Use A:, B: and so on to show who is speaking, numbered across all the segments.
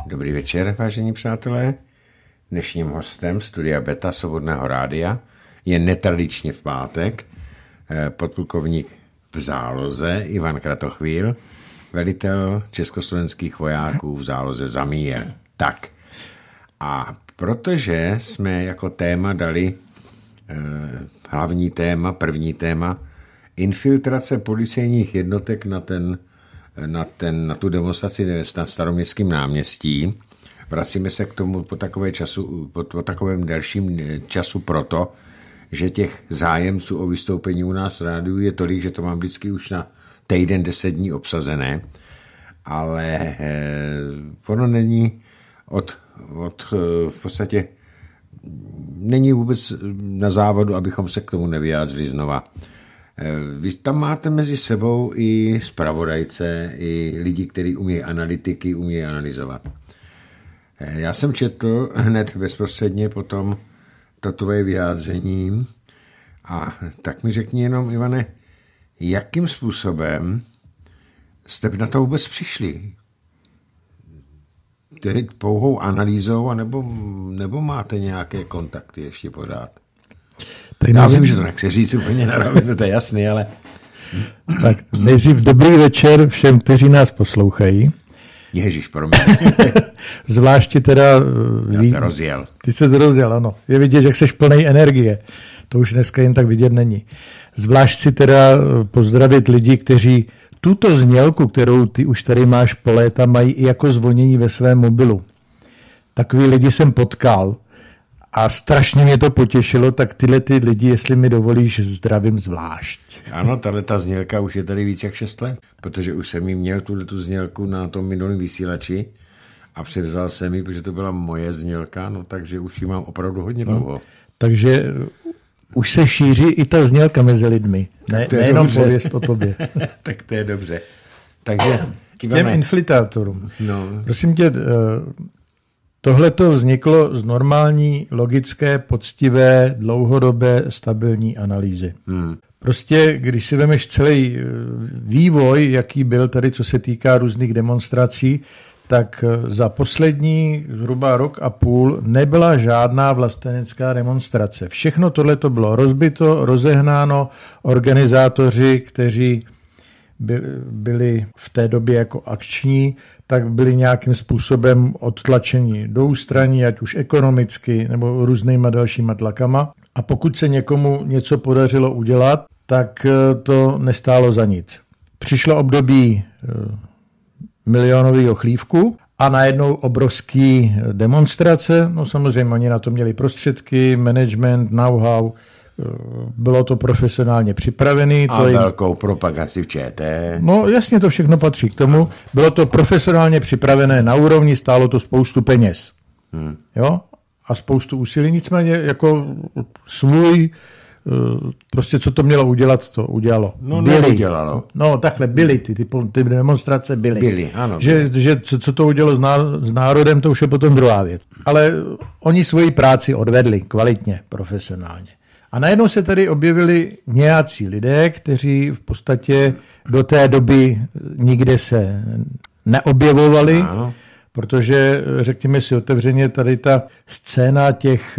A: Dobrý večer, vážení přátelé. Dnešním hostem studia Beta Svobodného rádia je netradičně v pátek podplukovník v záloze Ivan Kratochvíl, velitel československých vojáků v záloze za mír. Tak. A protože jsme jako téma dali hlavní téma, první téma, infiltrace policejních jednotek na tu demonstraci na Staroměstském náměstí. Vracíme se k tomu po takovém delším času proto, že těch zájemců o vystoupení u nás v rádiu je tolik, že to mám vždycky už na týden 10 dní obsazené, ale ono není v podstatě není vůbec na závodu, abychom se k tomu nevyjádřili znova. Vy tam máte mezi sebou i zpravodajce, i lidi, kteří umějí analytiky, umějí analyzovat. Já jsem četl hned bezprostředně potom to tvoje vyjádření a tak mi řekni jenom, Ivane, jakým způsobem jste na to vůbec přišli? Tedy pouhou analýzou, nebo máte nějaké kontakty ještě pořád? Já vím, že to nechci říct úplně na rovinu, to je jasný, ale...
B: Tak nejdřív dobrý večer všem, kteří nás poslouchají.
A: Ježíš, promiň.
B: Zvláště teda...
A: Já se rozjel.
B: Ty se rozjel, ano. Je vidět, jak seš plnej energie. To už dneska jen tak vidět není. Zvlášť si teda pozdravit lidi, kteří tuto znělku, kterou ty už tady máš po léta, mají i jako zvonění ve svém mobilu. Takový lidi jsem potkal a strašně mě to potěšilo, tak tyhle ty lidi, jestli mi dovolíš, zdravím zvlášť.
A: Ano, tato znělka už je tady víc jak 6 let, protože už jsem jí měl tu znělku na tom minulém vysílači a převzal jsem ji, protože to byla moje znělka, no takže už ji mám opravdu hodně dlouho.
B: Takže už se šíří i ta znělka mezi lidmi, nejenom pověst o tobě.
A: Tak to je dobře. Takže
B: k těm infiltrátorům.
A: No.
B: Prosím tě, tohle to vzniklo z normální, logické, poctivé, dlouhodobé, stabilní analýzy. Prostě, když si vemeš celý vývoj, jaký byl tady, co se týká různých demonstrací, tak za poslední zhruba rok a půl nebyla žádná vlastenecká demonstrace. Všechno tohle to bylo rozbito, rozehnáno, organizátoři, kteří byli v té době jako akční, tak byli nějakým způsobem odtlačeni do ústraní, ať už ekonomicky nebo různýma dalšíma tlakama. A pokud se někomu něco podařilo udělat, tak to nestálo za nic. Přišlo období milionového chlívku a najednou obrovský demonstrace. No samozřejmě oni na to měli prostředky, management, know-how, bylo to profesionálně připravený.
A: A velkou propagaci v ČT.
B: No jasně, to všechno patří k tomu. Bylo to profesionálně připravené na úrovni, stálo to spoustu peněz. Jo? A spoustu úsilí, nicméně jako svůj, prostě co to mělo udělat, to udělalo.
A: No neudělalo.
B: No takhle byly, ty demonstrace byly.
A: Byly, ano.
B: Že co to udělalo s národem, to už je potom druhá věc. Ale oni svoji práci odvedli kvalitně, profesionálně. A najednou se tady objevili nějací lidé, kteří v podstatě do té doby nikde se neobjevovali, ano. Protože, řekněme si otevřeně, tady ta scéna těch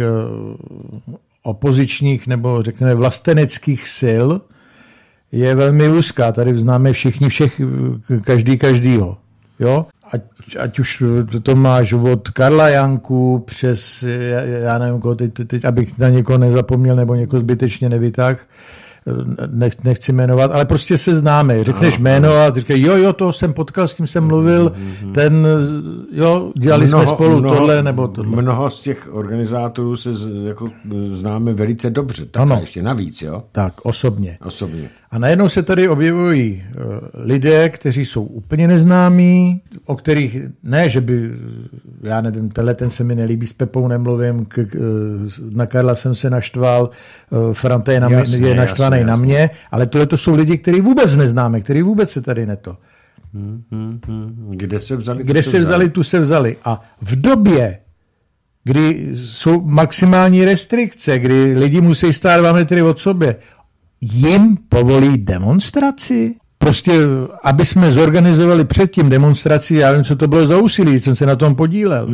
B: opozičních nebo řekněme vlasteneckých sil je velmi úzká. Tady známe všichni každýho. Jo? Ať už to máš od Karla Janku přes, já nevím, teď, abych na někoho nezapomněl nebo někoho zbytečně nevytáhl, nechci jmenovat, ale prostě se známe. Řekneš jméno a říkají, jo, to jsem potkal, s tím jsem mluvil, dělali jsme spolu tohle nebo tohle.
A: Mnoho z těch organizátorů se jako známe velice dobře, tak a ještě navíc, jo?
B: Tak, osobně. A najednou se tady objevují lidé, kteří jsou úplně neznámí, o kterých ne, že by, já nevím, ten se mi nelíbí, s Pepou nemluvím, na Karla jsem se naštval, Franta je naštvaný na mě, ale tohle to jsou lidi, kteří vůbec neznáme, kteří vůbec se tady neto.
A: Kde se vzali?
B: Tu se vzali. A v době, kdy jsou maximální restrikce, kdy lidi musí stát 2 metry od sobě, jim povolí demonstraci? prostě, aby jsme zorganizovali předtím demonstraci, já vím, co to bylo za úsilí, jsem se na tom podílel.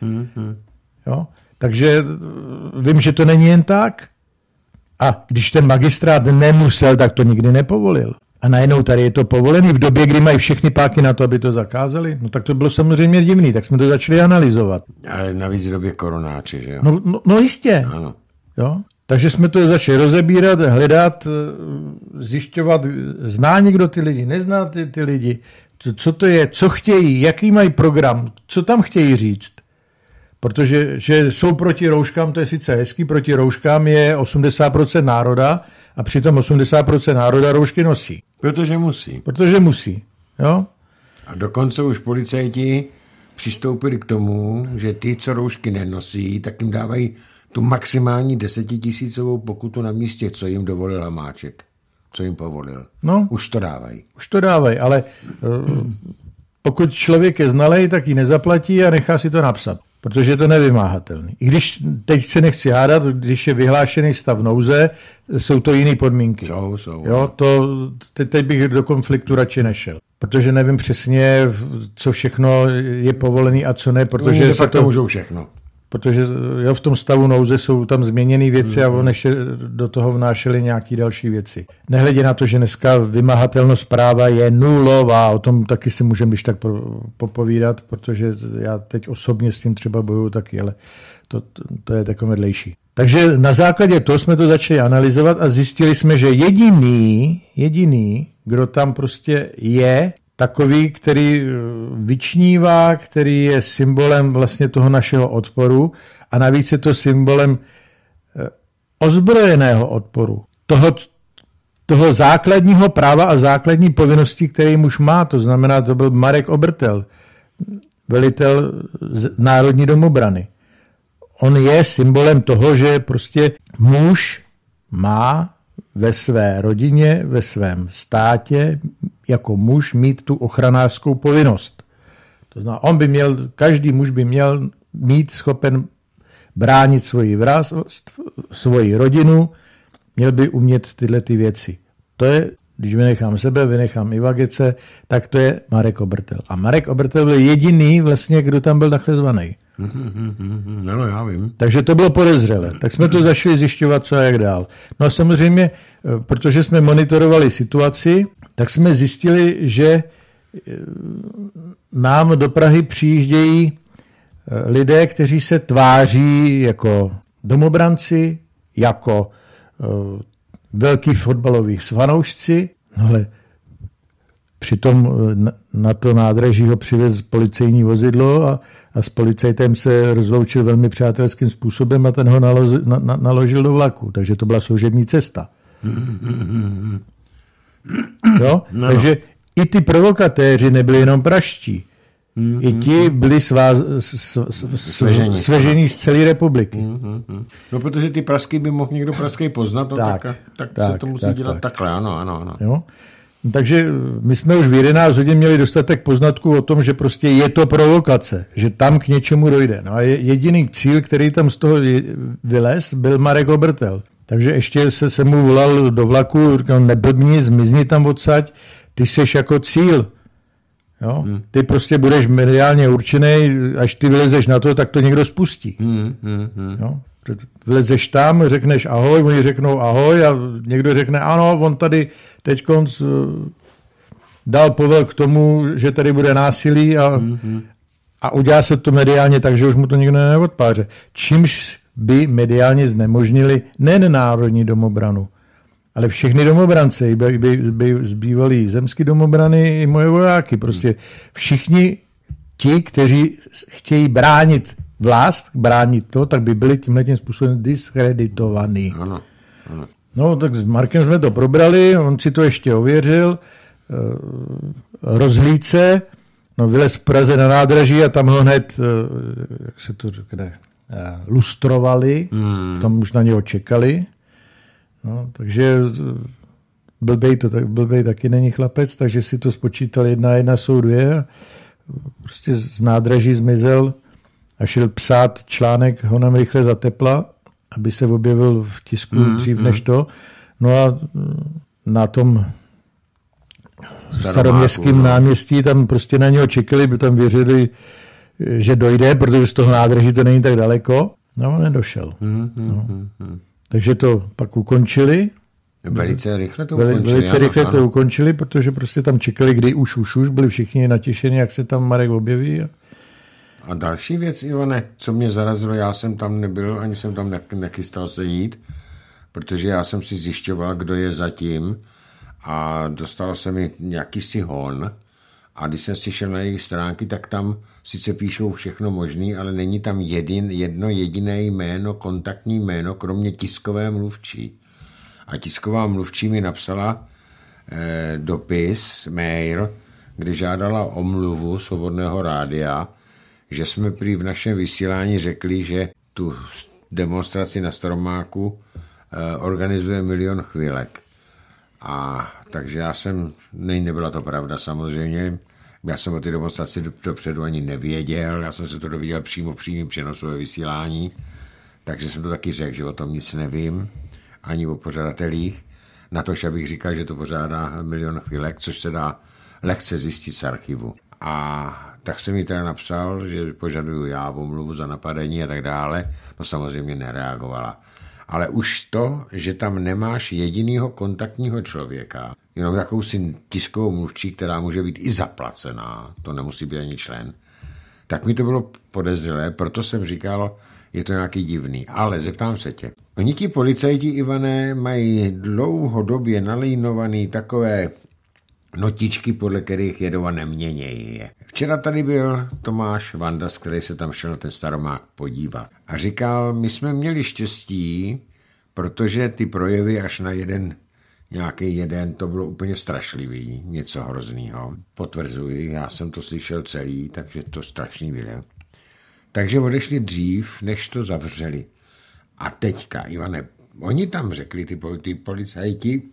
B: Jo? Takže vím, že to není jen tak. A když ten magistrát nemusel, tak to nikdy nepovolil. A najednou tady je to povolený v době, kdy mají všechny páky na to, aby to zakázali. No tak to bylo samozřejmě divný, tak jsme to začali analyzovat.
A: Ale navíc v době koronáče, že jo?
B: No jistě.
A: Ano.
B: Jo? Takže jsme to začali rozebírat, hledat, zjišťovat, zná někdo ty lidi, nezná ty lidi, co to je, co chtějí, jaký mají program, co tam chtějí říct. Protože že jsou proti rouškám, to je sice hezký, proti rouškám je 80% národa a přitom 80% národa roušky nosí.
A: Protože musí.
B: Protože musí, jo?
A: A dokonce už policajti přistoupili k tomu, že ty, co roušky nenosí, tak jim dávají tu maximální 10 000 pokutu na místě, co jim dovolil Hamáček. Co jim povolil.
B: No,
A: už to dávají.
B: Už to dávají, ale pokud člověk je znalej, tak ji nezaplatí a nechá si to napsat. Protože je to nevymáhatelný. I když teď se nechci hádat, když je vyhlášený stav nouze, jsou to jiné podmínky.
A: Jsou.
B: Jo, teď bych do konfliktu radši nešel. Protože nevím přesně, co všechno je povolený a co ne. Protože
A: se to můžou všechno.
B: Protože v tom stavu nouze jsou tam změněné věci a on ještě do toho vnášeli nějaké další věci. Nehledě na to, že dneska vymahatelnost práva je nulová, o tom taky si můžeme když tak popovídat, protože já teď osobně s tím třeba bojuju taky, ale to je takové vedlejší. Takže na základě toho jsme to začali analyzovat a zjistili jsme, že jediný, kdo tam prostě je, takový, který vyčnívá, který je symbolem vlastně toho našeho odporu a navíc je to symbolem ozbrojeného odporu. Toho základního práva a základní povinnosti, který muž má. To znamená, to byl Marek Obertel, velitel Národní domobrany. On je symbolem toho, že prostě muž má ve své rodině, ve svém státě jako muž mít tu ochranářskou povinnost. To znamená, každý muž by měl mít schopen bránit svoji vlast, svoji rodinu, měl by umět tyhle ty věci. To je, když vynechám sebe, vynechám Iva Gece, tak to je Marek Obertel. A Marek Obertel byl jediný vlastně, kdo tam byl takhle zvaný.
A: No, já vím.
B: Takže to bylo podezřelé. Tak jsme to začali zjišťovat, co a jak dál. No a samozřejmě, protože jsme monitorovali situaci, tak jsme zjistili, že nám do Prahy přijíždějí lidé, kteří se tváří jako domobranci, jako velký fotbaloví fanoušci, ale přitom na to nádraží ho přivez policejní vozidlo a s policajtem se rozloučil velmi přátelským způsobem a ten ho naložil do vlaku. Takže to byla služební cesta. Jo? No. Takže i ty provokatéři nebyli jenom praští. I ti byli svežení z celé republiky.
A: No, protože ty pražský by mohl někdo pražský poznat, no, tak se to musí dělat takhle, ano.
B: Jo? Takže my jsme už v 11 hodin měli dostatek poznatků o tom, že prostě je to provokace, že tam k něčemu dojde. No a jediný cíl, který tam z toho vylez, byl Marek Obertel. Takže ještě se mu volal do vlaku, říkal, neblbni, zmizni tam odsaď, ty seš jako cíl. Jo? Ty prostě budeš mediálně určený, až ty vylezeš na to, tak to někdo spustí. Jo? Vylezeš tam, řekneš ahoj, oni řeknou ahoj a někdo řekne ano, on tady teďkonc dal povel k tomu, že tady bude násilí a udělá se to mediálně tak, že už mu to nikdo neodpáře. Čímž by mediálně znemožnili nejen Národní domobranu, ale všechny domobrance, by zbývaly zemské domobrany i moje vojáky. Prostě všichni ti, kteří chtějí bránit vlast, bránit to, tak by byli tímhletím způsobem diskreditovaní.
A: Ano.
B: No, tak s Markem jsme to probrali, on si to ještě ověřil, rozhlíd se, vylez v Praze na nádraží a tam ho hned, jak se to řekne, lustrovali, tam už na něho čekali. No, takže blbej taky není chlapec, takže si to spočítal 1 jsou 2. Prostě z nádraží zmizel a šel psát článek honem rychle za tepla, aby se objevil v tisku dřív než to. No a na tom Staroměstském náměstí, tam prostě na něho čekali, by tam věřili, že dojde, protože z toho nádraží to není tak daleko. No, nedošel. No. Takže to pak ukončili.
A: Velice rychle to ukončili.
B: Velice rychle to ukončili, protože prostě tam čekali, kdy už byli všichni natěšeni, jak se tam Marek objeví.
A: A další věc, Ivane, co mě zarazilo, já jsem tam nebyl, ani jsem tam nechystal se jít, protože já jsem si zjišťoval, kdo je zatím a dostal se mi nějaký si hon a když jsem si šel na jejich stránky, tak tam sice píšou všechno možný, ale není tam jedno jediné jméno, kontaktní jméno, kromě tiskové mluvčí. A tisková mluvčí mi napsala dopis, mail, kdy žádala omluvu Svobodného rádia, že jsme prý v našem vysílání řekli, že tu demonstraci na Staromáku organizuje 1 000 000 chvílek. A takže nebyla to pravda samozřejmě, já jsem o té demonstraci dopředu ani nevěděl, já jsem se to dověděl přímo v přímém přenosové vysílání, takže jsem to taky řekl, že o tom nic nevím, ani o pořadatelích, natož abych říkal, že to pořádá 1 000 000 chvílek, což se dá lehce zjistit z archivu. A tak jsem mi teda napsal, že požaduju já omluvu za napadení a tak dále, no samozřejmě nereagovala. Ale už to, že tam nemáš jedinýho kontaktního člověka, jenom jakousi tiskovou mluvčí, která může být i zaplacená, to nemusí být ani člen, tak mi to bylo podezřelé, proto jsem říkal, je to nějaký divný. Ale zeptám se tě. Oni ti policajti, Ivane, mají dlouhodobě nalínovaný takové notičky, podle kterých jedou a neměnějí je. Včera tady byl Tomáš Vandas, který se tam šel na ten Staromák podívat. A říkal, my jsme měli štěstí, protože ty projevy až na nějaký jeden, to bylo úplně strašlivý, něco hroznýho. Potvrzuji, já jsem to slyšel celý, takže to strašný bylo. Takže odešli dřív, než to zavřeli. A teďka, Ivane, oni tam řekli, ty policajti,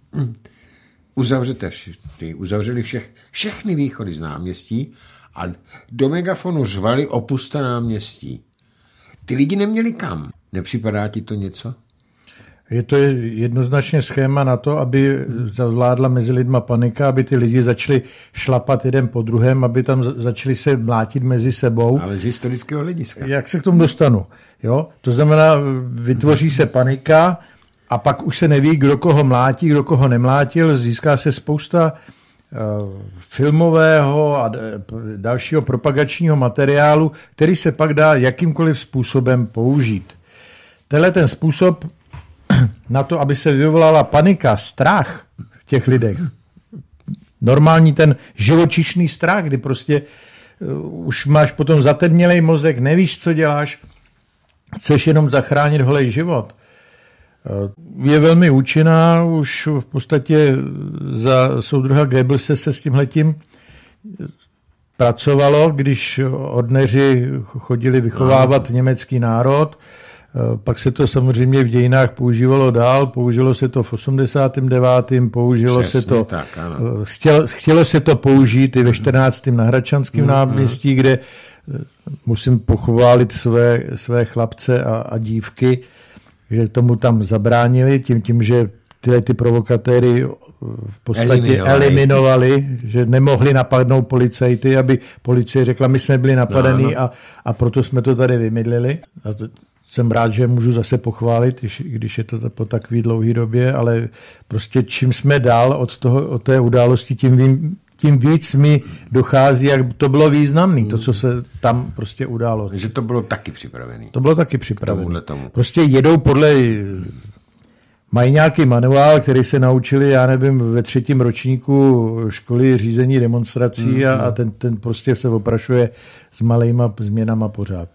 A: uzavřeli všechny východy z náměstí a do megafonu řvali opuste náměstí. Ty lidi neměli kam. Nepřipadá ti to něco?
B: Je to jednoznačně schéma na to, aby zavládla mezi lidma panika, aby ty lidi začali šlapat jeden po druhém, aby tam začali se mlátit mezi sebou.
A: Ale z historického hlediska.
B: Jak se k tomu dostanu? Jo? To znamená, vytvoří se panika a pak už se neví, kdo koho mlátí, kdo koho nemlátil. Získá se spousta filmového a dalšího propagačního materiálu, který se pak dá jakýmkoliv způsobem použít. Tenhle ten způsob na to, aby se vyvolala panika, strach v těch lidech. Normální ten živočišný strach, kdy prostě už máš potom zatemnělej mozek, nevíš, co děláš, chceš jenom zachránit holej život. Je velmi účinná, už v podstatě za soudruha Goebbelse se s tímhletím pracovalo, když ordneři chodili vychovávat německý národ. Pak se to samozřejmě v dějinách používalo dál, použilo se to v 89. použilo
A: Přesně,
B: se to,
A: tak,
B: chtělo se to použít i ve 14. na Hradčanském náměstí, kde musím pochválit své chlapce a dívky, že tomu tam zabránili tím, že ty provokatéry v podstatě eliminovali, že nemohli napadnout policajty, aby policie řekla, my jsme byli napadení a proto jsme to tady vymydlili. A jsem rád, že můžu zase pochválit, když je to po takové dlouhé době, ale prostě čím jsme dál od té události, tím víc mi dochází, jak to bylo významné, to, co se tam prostě událo.
A: Že to bylo taky připravené.
B: To bylo taky připravené. Prostě jedou mají nějaký manuál, který se naučili, já nevím, ve 3. ročníku školy řízení demonstrací a ten prostě se oprašuje s malejma změnama pořád.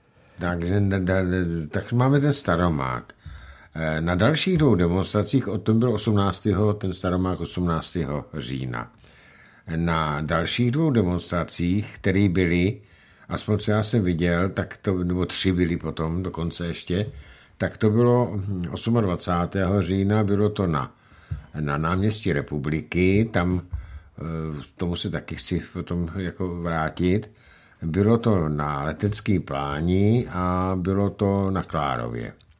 A: Tak máme ten Staromák. Na dalších 2 demonstracích, o tom byl ten Staromák 18. října. Na dalších 2 demonstracích, které byly, aspoň co já jsem viděl, nebo 3 byly potom dokonce ještě, tak to bylo 28. října, bylo to na náměstí Republiky, tam tomu se taky chci potom jako vrátit. Bylo to na Letecké pláni a bylo to na Klárově.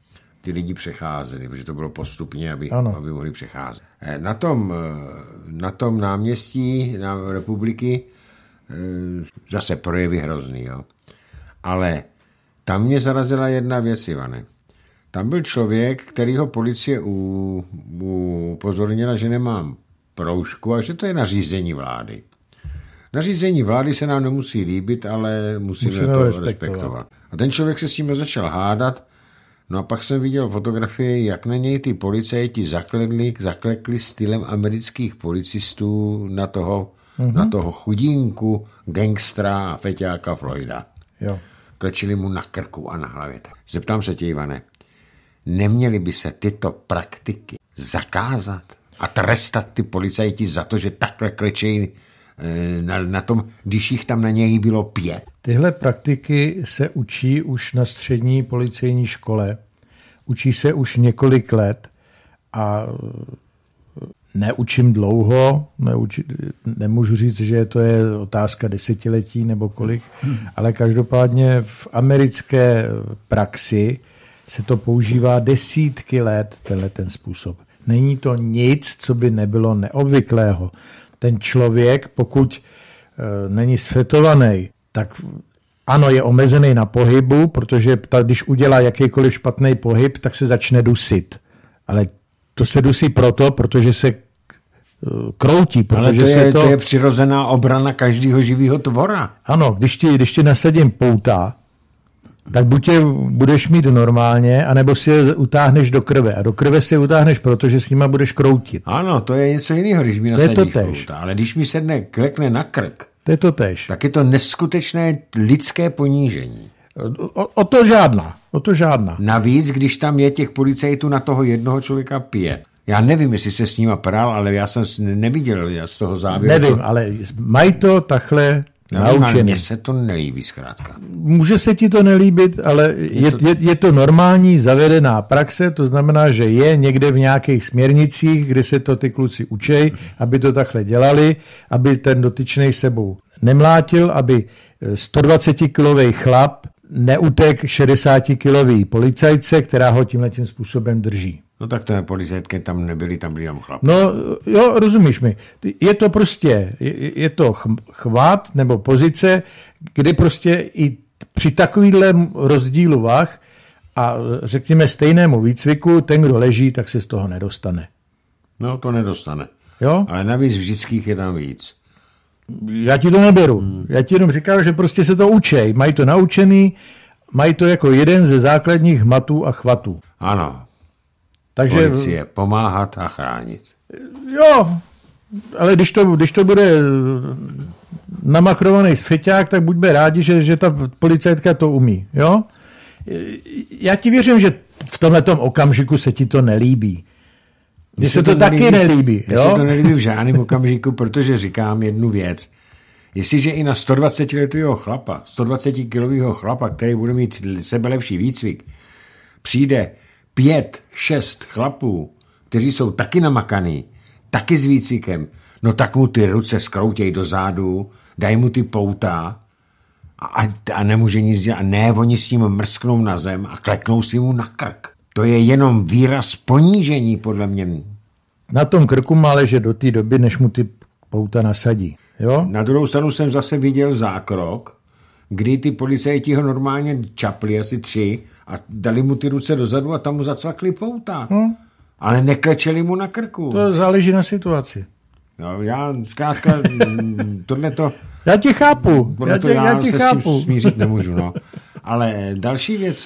A: ty lidi přecházeli, protože to bylo postupně, aby mohli přecházet. Na tom náměstí Republiky zase projevy hrozný, jo. Ale tam mě zarazila jedna věc, Ivane. Tam byl člověk, kterýho policie upozornila, že nemám roušku a že to je nařízení vlády. Nařízení vlády se nám nemusí líbit, ale musíme to respektovat. A ten člověk se s tím začal hádat, no a pak jsem viděl fotografie, jak na něj ty policajti zaklekli stylem amerických policistů na toho chudínku, gangstra a feťáka Floyda.
B: Jo.
A: Klečili mu na krku a na hlavě. Zeptám se tě, Ivane, neměly by se tyto praktiky zakázat a trestat ty policajti za to, že takhle klečejí na tom, když jich tam na něj bylo 5?
B: Tyhle praktiky se učí už na střední policejní škole. Učí se už několik let a neučím dlouho, nemůžu říct, že to je otázka desetiletí nebo kolik, ale každopádně v americké praxi se to používá desítky let, ten způsob. Není to nic, co by nebylo neobvyklého. Ten člověk, pokud není sfetovaný, tak ano, je omezený na pohybu, protože když udělá jakýkoliv špatný pohyb, tak se začne dusit. Ale to se dusí protože se kroutí.
A: Ale to je přirozená obrana každého živého tvora.
B: Ano, když ti nasadím pouta, tak buď je budeš mít normálně, anebo si je utáhneš do krve. A do krve si je utáhneš, protože s nima budeš kroutit.
A: Ano, to je něco jiného, když mi nasadíš pouta. Ale když mi klekne na krk,
B: to je to též.
A: Tak je to neskutečné lidské ponížení.
B: O to žádná.
A: Navíc, když tam je těch policajtů na toho jednoho člověka 5. Já nevím, jestli se s nima pral, ale já jsem neviděl z toho závěru.
B: Nevím, ale mají to takhle naučený.
A: Mně se to nelíbí zkrátka.
B: Může se ti to nelíbit, ale je to normální zavedená praxe, to znamená, že je někde v nějakých směrnicích, kde se to ty kluci učej, aby to takhle dělali, aby ten dotyčnej sebou nemlátil, aby 120-kilový chlap neutek 60-kilový policajce, která ho tímhletím způsobem drží.
A: No tak to policajtky tam nebyly, tam byli tam chlapci.
B: No jo, rozumíš mi. Je to prostě, je to chvat nebo pozice, kdy prostě i při takovýhle rozdílu vah a řekněme stejnému výcviku, ten, kdo leží, tak se z toho nedostane.
A: No to nedostane.
B: Jo?
A: Ale navíc vždycky je tam víc.
B: Já ti to neberu. Já ti jenom říkám, že prostě se to učej. Mají to naučený, mají to jako jeden ze základních hmatů a chvatů.
A: Ano.
B: Takže
A: policie pomáhat a chránit.
B: Jo, ale když to bude namachrovaný feťák, tak buďme rádi, že ta policajtka to umí. Jo? Já ti věřím, že v tomhletom okamžiku se ti to nelíbí. Mně se to taky nelíbí.
A: Mně se to nelíbí v žádném okamžiku, protože říkám jednu věc. Jestliže i na 120-letého chlapa, 120-kilového chlapa, který bude mít sebelepší výcvik, přijde 5-6 chlapů, kteří jsou taky namakaný, taky s výcvikem, no tak mu ty ruce skroutěj do zádu, daj mu ty pouta a nemůže nic dělat. Ne, oni s tím mrsknou na zem a kleknou si mu na krk. To je jenom výraz ponížení, podle mě.
B: Na tom krku má ležet do té doby, než mu ty pouta nasadí. Jo?
A: Na druhou stranu jsem zase viděl zákrok, kdy ty policajti ho normálně čapli, asi 3, a dali mu ty ruce dozadu a tam mu zacvakli pouta. Ale neklečeli mu na krku.
B: To záleží na situaci.
A: Jo, já zkrátka tohleto...
B: Já ti chápu.
A: Já se s tím smířit nemůžu. No. Ale další věc,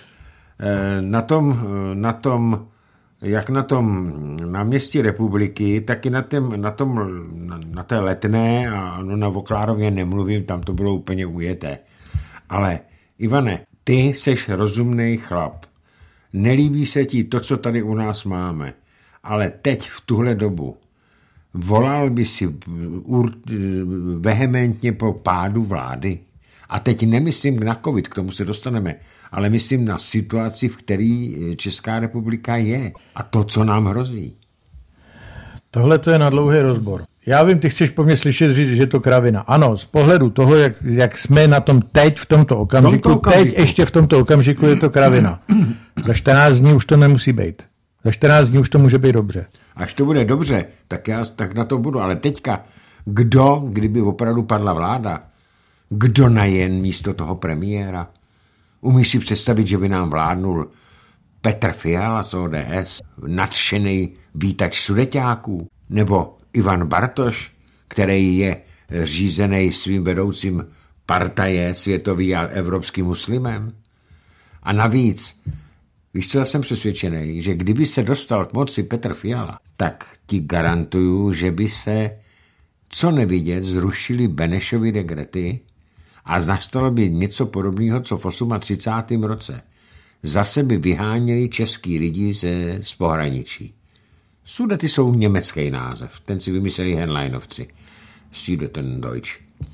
A: jak na tom náměstí Republiky, tak i na té Letné a na Voklárově nemluvím, tam to bylo úplně ujeté. Ale Ivane, ty seš rozumnej chlap. Nelíbí se ti to, co tady u nás máme. Ale teď v tuhle dobu volal by si vehementně po pádu vlády. A teď nemyslím na covid, k tomu se dostaneme, ale myslím na situaci, v které Česká republika je a to, co nám hrozí.
B: Tohle to je na dlouhý rozbor. Já vím, ty chceš po mně slyšet říct, že je to kravina. Ano, z pohledu toho, jak jsme na tom teď v tomto okamžiku, teď ještě v tomto okamžiku je to kravina. Za 14 dní už to nemusí být. Za 14 dní už to může být dobře.
A: Až to bude dobře, tak na to budu. Ale teďka, kdyby opravdu padla vláda, kdo najen místo toho premiéra? Umíš si představit, že by nám vládnul Petr Fiala z ODS, nadšený vítač sudeťáků, nebo Ivan Bartoš, který je řízený svým vedoucím partaje světový a evropský muslimem. A navíc, víš co, já jsem přesvědčený, že kdyby se dostal k moci Petr Fiala, tak ti garantuju, že by se co nevidět zrušili Benešovy dekrety a nastalo by něco podobného, co v 38. roce. Zase by vyháněli český lidi z pohraničí. Sudety jsou německý název, ten si vymysleli Henleinovci. Sudetendeutsch.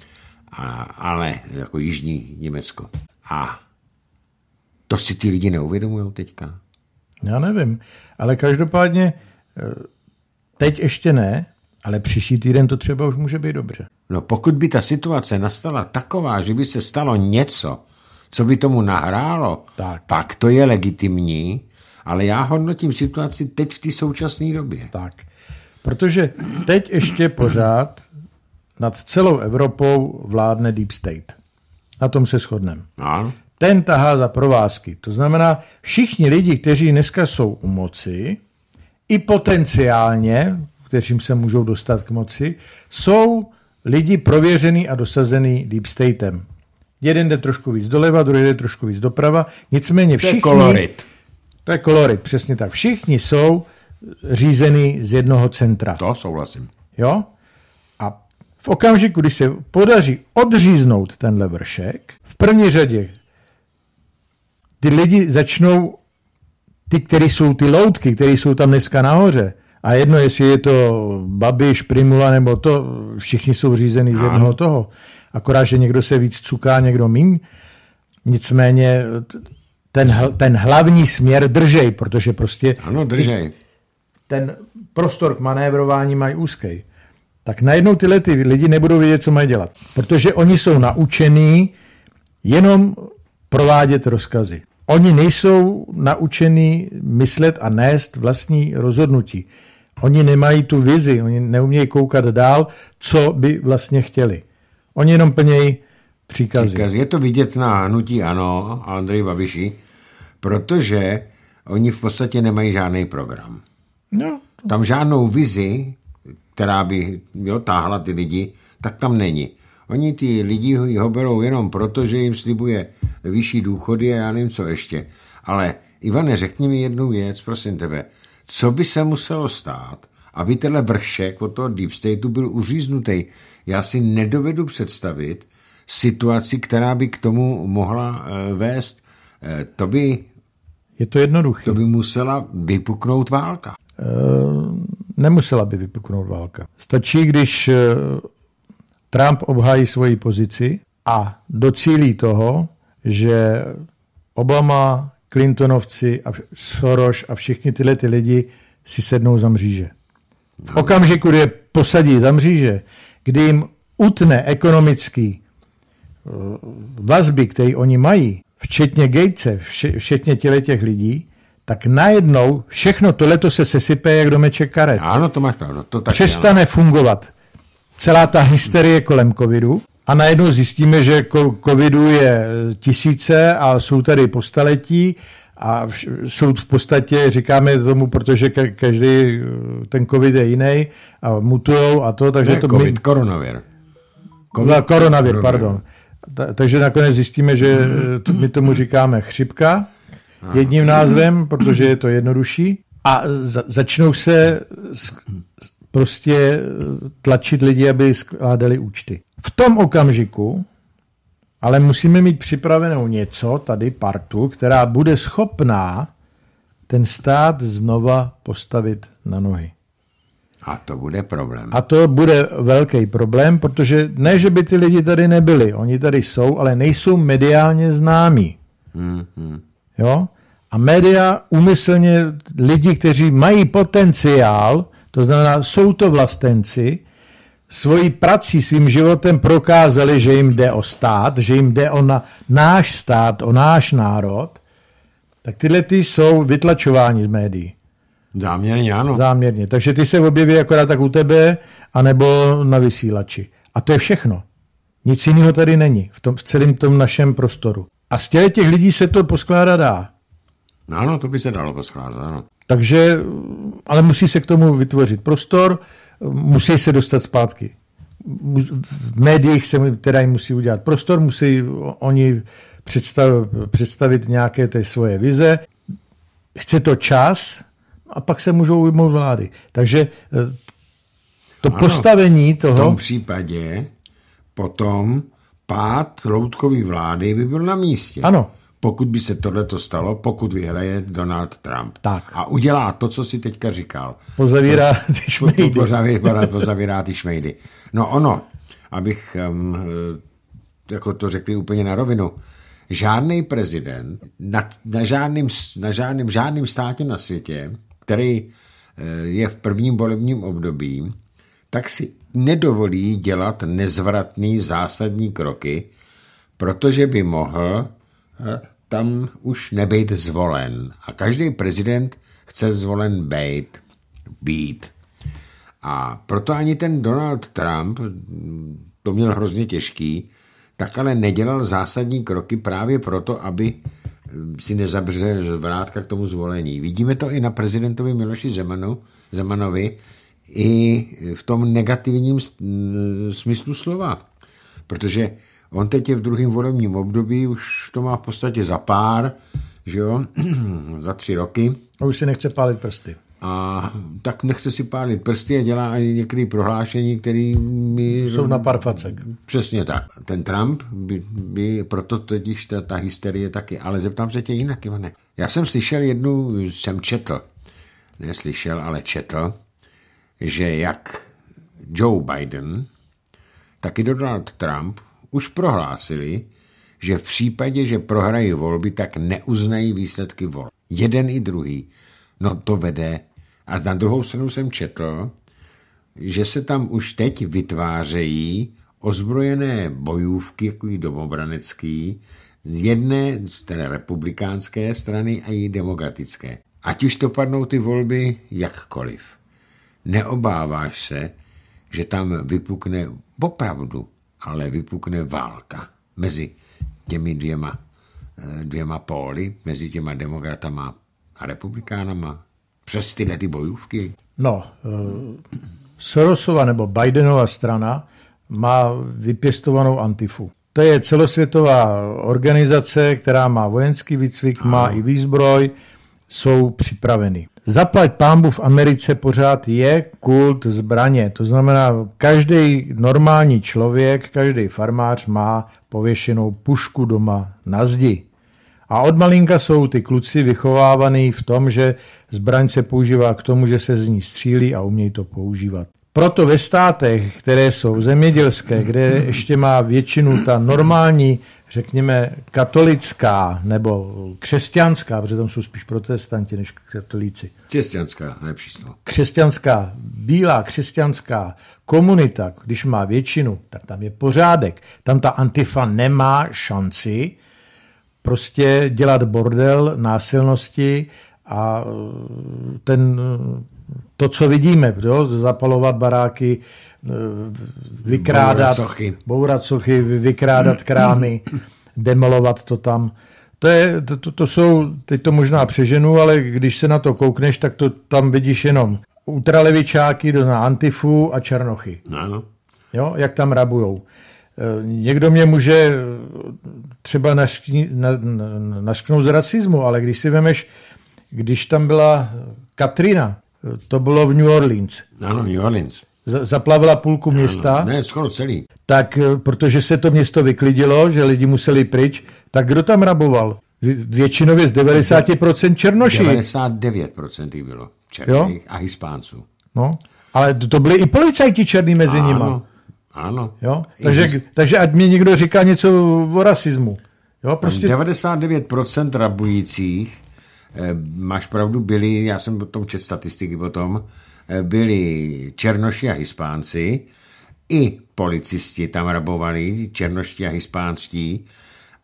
A: Ale jako jižní Německo. A to si ty lidi neuvědomují teďka.
B: Já nevím, ale každopádně teď ještě ne, ale příští týden to třeba už může být dobře.
A: No pokud by ta situace nastala taková, že by se stalo něco, co by tomu nahrálo, pak to je legitimní, ale já hodnotím situaci teď v té současné době.
B: Tak, protože teď ještě pořád nad celou Evropou vládne Deep State. Na tom se shodneme.
A: Ano.
B: Ten tahá za provázky. To znamená, všichni lidi, kteří dneska jsou u moci, i potenciálně, kterým se můžou dostat k moci, jsou lidi prověřený a dosazený Deep Statem. Jeden jde trošku víc doleva, druhý jde trošku víc doprava. Nicméně všichni...
A: To je kolorit.
B: To je kolorit, přesně tak. Všichni jsou řízený z jednoho centra.
A: To souhlasím.
B: Jo? A v okamžiku, kdy se podaří odříznout tenhle vršek, v první řadě ty lidi začnou, ty, který jsou ty loutky, které jsou tam dneska nahoře, a jedno, jestli je to Babiš, Primula, nebo to, všichni jsou řízený z jednoho toho. Akorát, že někdo se víc cuká, někdo míň. Nicméně ten hlavní směr držej, protože prostě
A: ano, držej.
B: Ten prostor k manévrování mají úzký. Tak najednou tyhle ty lidi nebudou vědět, co mají dělat. Protože oni jsou naučení jenom provádět rozkazy. Oni nejsou naučení myslet a nést vlastní rozhodnutí. Oni nemají tu vizi, oni neumějí koukat dál, co by vlastně chtěli. Oni jenom plnějí příkazy.
A: Je to vidět na hnutí ANO a Andreji Babiši, protože oni v podstatě nemají žádný program.
B: No.
A: Tam žádnou vizi, která by táhla ty lidi, tak tam není. Oni ty lidi ho berou jenom proto, že jim slibuje vyšší důchody a já nevím, co ještě. Ale Ivane, řekni mi jednu věc, prosím tebe. Co by se muselo stát, aby tenhle vršek od toho Deep Stateu byl uříznutý? Já si nedovedu představit situaci, která by k tomu mohla vést.
B: Je to jednoduché.
A: To by musela vypuknout válka.
B: Nemusela by vypuknout válka. Stačí, když Trump obhájí svoji pozici a docílí toho, že Obama, Clintonovci a Soros a všichni tyhle ty lidi si sednou za mříže. V okamžiku, kdy je posadí za mříže, kdy jim utne ekonomický vazby, které oni mají, včetně Gatese, včetně těch lidí, tak najednou všechno tohleto se sesype jak domeček karet.
A: Ano, to máš pravdu. To taky
B: přestane fungovat celá ta hysterie kolem covidu a najednou zjistíme, že covidu je tisíce a jsou tady po staletí a jsou v podstatě, říkáme tomu, protože každý ten covid je jiný a mutujou a to, takže
A: ne,
B: to...
A: Koronavir,
B: pardon. Takže nakonec zjistíme, že my tomu říkáme chřipka jedním názvem, protože je to jednodušší a začnou se prostě tlačit lidi, aby skládali účty. V tom okamžiku ale musíme mít připravenou něco, tady partu, která bude schopná ten stát znova postavit na nohy.
A: A to bude problém.
B: A to bude velký problém, protože ne, že by ty lidi tady nebyli. Oni tady jsou, ale nejsou mediálně známí. Jo? A média úmyslně lidi, kteří mají potenciál, to znamená, jsou to vlastenci, svojí prací, svým životem prokázali, že jim jde o stát, že jim jde o náš stát, o náš národ tak tyhle ty jsou vytlačováni z médií.
A: Záměrně, ano.
B: Záměrně. Takže ty se objeví akorát tak u tebe, anebo na vysílači. A to je všechno. Nic jiného tady není v celém tom našem prostoru. A z těch lidí se to poskládat dá.
A: Ano, to by se dalo poskládat, ano.
B: Takže, ale musí se k tomu vytvořit prostor, musí se dostat zpátky. V médiích se teda jim musí udělat prostor, musí oni představit nějaké té svoje vize. Chce to čas a pak se můžou ujmout vlády. Takže to ano, postavení toho...
A: V tom případě potom pád loutkový vlády by byl na místě.
B: Ano.
A: Pokud by se tohleto stalo, pokud vyhraje Donald Trump.
B: Tak.
A: A udělá to, co si teďka říkal.
B: Pozavírá ty šmejdy.
A: Pozavírá ty šmejdy. No ono, abych jako to řekli úplně na rovinu, žádný prezident v žádném státě na světě, který je v prvním volebním období, tak si nedovolí dělat nezvratný zásadní kroky, protože by mohl tam už nebejt zvolen. A každý prezident chce zvolen být. A proto ani ten Donald Trump, to měl hrozně těžký, tak ale nedělal zásadní kroky právě proto, aby si nezabřel vrátka k tomu zvolení. Vidíme to i na prezidentovi Miloši Zemanovi, i v tom negativním smyslu slova. Protože on teď je v druhém volebním období, už to má v podstatě za pár, že jo, za 3 roky.
B: A už si nechce pálit prsty.
A: A tak nechce si pálit prsty a dělá ani některé prohlášení, které
B: jsou na pár facek.
A: Přesně tak. Ten Trump by proto totiž ta hysterie taky. Ale zeptám se tě jinak, Ivane. Já jsem četl, že jak Joe Biden, tak i Donald Trump už prohlásili, že v případě, že prohrají volby, tak neuznají výsledky volb. Jeden i druhý. No to vede. A na druhou stranu jsem četl, že se tam už teď vytvářejí ozbrojené bojůvky, jako i domobranecký, z jedné, z té republikánské strany a i demokratické. Ať už to padnou ty volby jakkoliv. Neobáváš se, že tam vypukne opravdu, ale vypukne válka mezi těmi dvěma póly, mezi těma demokratama a republikánama přes tyhle ty bojůvky?
B: No, Sorosova nebo Bidenova strana má vypěstovanou Antifu. To je celosvětová organizace, která má vojenský výcvik, má i výzbroj, jsou připraveny. Zaplať pánbu v Americe pořád je kult zbraně. To znamená, každý normální člověk, každý farmář má pověšenou pušku doma na zdi. A od malinka jsou ty kluci vychovávaný v tom, že zbraň se používá k tomu, že se z ní střílí a umějí to používat. Proto ve státech, které jsou zemědělské, kde ještě má většinu ta normální, řekněme, katolická nebo křesťanská, protože tam jsou spíš protestanti než katolíci.
A: Křesťanská, lepší slovo.
B: Křesťanská, bílá křesťanská komunita, když má většinu, tak tam je pořádek. Tam ta Antifa nemá šanci prostě dělat bordel, násilnosti a to, co vidíme, jo? Zapalovat baráky, bourat sochy, vykrádat krámy, demolovat to tam. To jsou, teď to možná přeženu, ale když se na to koukneš, tak to tam vidíš jenom ultralevičáky na Antifu a černochy.
A: Ano.
B: Jo? Jak tam rabujou. Někdo mě může třeba nařknout z rasismu, ale když si vemeš, když tam byla Katrina, to bylo v New Orleans.
A: Ano, New Orleans.
B: Zaplavila půlku města.
A: Ano, ne, skoro celý.
B: Tak, protože se to město vyklidilo, že lidi museli pryč, tak kdo tam raboval? Většinově z 90% černoší.
A: 99% bylo černých a Hispánců.
B: No, ale to byli i policajti černý mezi nima.
A: Ano.
B: Jo? Takže ať mi někdo říká něco o rasismu. Jo, prostě...
A: 99% rabujících, máš pravdu, byli, já jsem o tom četl statistiky potom, byli černoši a Hispánci, i policisti tam rabovali, černoští a hispánští,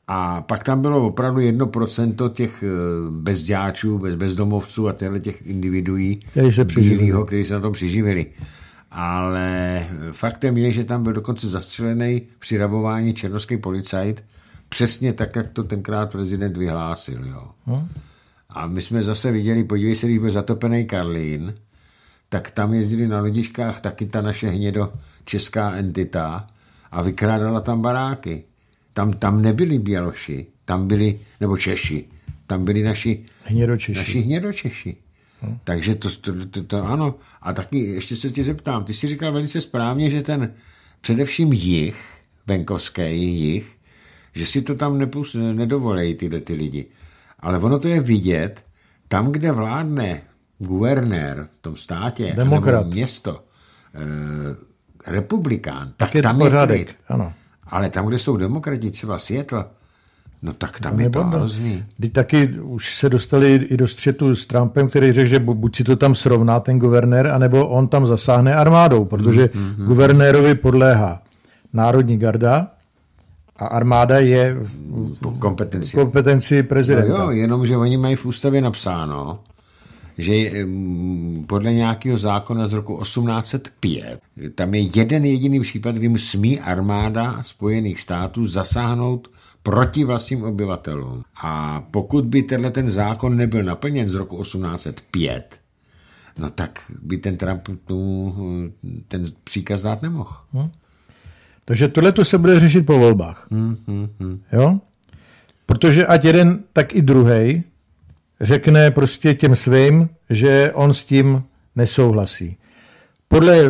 A: A pak tam bylo opravdu 1% těch bezděáčů, bezdomovců a těch individuí bílýho, kteří se na tom přiživili. Ale faktem je, že tam byl dokonce zastřelený při rabování černošský policajt, přesně tak, jak to tenkrát prezident vyhlásil. Jo. A my jsme zase viděli, podívej se, když byl zatopený Karlín, tak tam jezdili na lodičkách taky ta naše česká entita a vykrádala tam baráky. Tam nebyli Běloši, tam byli, nebo Češi, tam byli naši hnědočeši. Takže to ano. A taky ještě se tě zeptám, ty jsi říkal velice správně, že ten především jih, venkovský jih, že si to tam nedovolejí tyhle ty lidi. Ale ono to je vidět, tam, kde vládne guvernér v tom státě,
B: demokrat,
A: nebo město, republikán,
B: tak je tam pořádek. Ano.
A: Ale tam, kde jsou demokrati, třeba Seattle, no tak tam je to hrozný.
B: Kdy taky už se dostali i do střetu s Trumpem, který řekl, že buď si to tam srovná ten guvernér, anebo on tam zasáhne armádou, protože guvernérovi podléhá Národní garda a armáda je kompetenci prezidenta.
A: No jo, jenomže oni mají v ústavě napsáno, že podle nějakého zákona z roku 1805 tam je jeden jediný případ, kdy smí armáda Spojených států zasáhnout proti vlastním obyvatelům. A pokud by ten zákon nebyl naplněn z roku 1805, no tak by ten Trump ten příkaz dát nemohl.
B: Takže tohleto se bude řešit po volbách. Jo? Protože ať jeden, tak i druhej řekne prostě těm svým, že on s tím nesouhlasí. Podle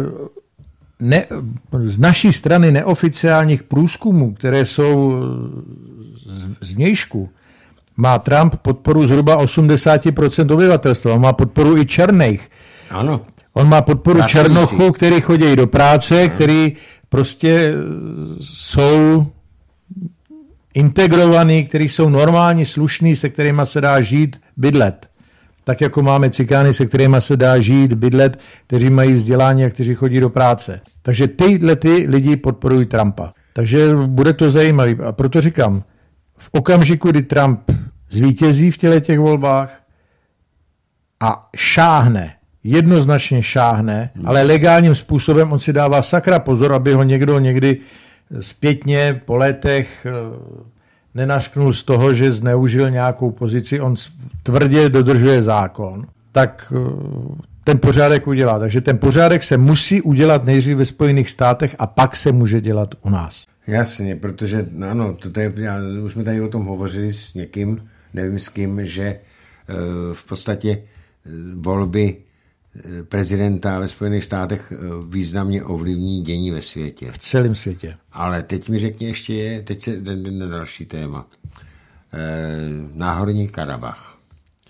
B: z naší strany neoficiálních průzkumů, které jsou z vnějšku, má Trump podporu zhruba 80% obyvatelstva. On má podporu i černých.
A: Ano.
B: On má podporu černochů, který chodí do práce, který prostě jsou integrovaný, který jsou normální, slušný, se kterými se dá žít, bydlet. Tak jako máme cikány, se kterými se dá žít, bydlet, kteří mají vzdělání a kteří chodí do práce. Takže tyhle lidi podporují Trumpa. Takže bude to zajímavé. A proto říkám, v okamžiku, kdy Trump zvítězí v těch volbách a jednoznačně šáhne, ale legálním způsobem on si dává sakra pozor, aby ho někdo někdy zpětně po letech nenařknul z toho, že zneužil nějakou pozici, on tvrdě dodržuje zákon, tak ten pořádek udělá. Takže ten pořádek se musí udělat nejdřív ve Spojených státech a pak se může dělat u nás.
A: Jasně, protože ano, už jsme tady o tom hovořili s někým, nevím s kým, že v podstatě volby prezidenta ve Spojených státech významně ovlivní dění ve světě.
B: V celém světě.
A: Ale teď mi řekni ještě, teď se jde na další téma. Náhorní Karabach.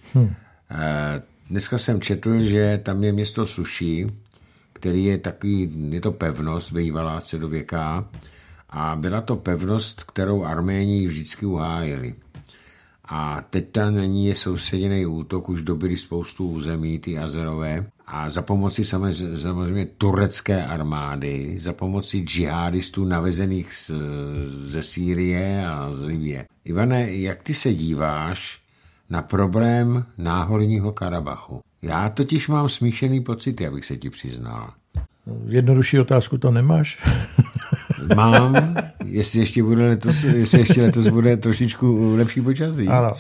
A: Dneska jsem četl, že tam je město Suší, který je takový, je to pevnost bývalá středověká a byla to pevnost, kterou Arméni vždycky uhájili. A teď tam na ní je soustředěný útok, už dobili spoustu území, ty Azerové, a za pomoci samozřejmě turecké armády, za pomoci džihadistů navezených ze Sýrie a z Libye. Ivane, jak ty se díváš na problém Náhorního Karabachu? Já totiž mám smíšený pocity, abych se ti přiznal.
B: Jednodušší otázku to nemáš?
A: Mám, jestli ještě letos bude trošičku lepší počasí.
B: Ano.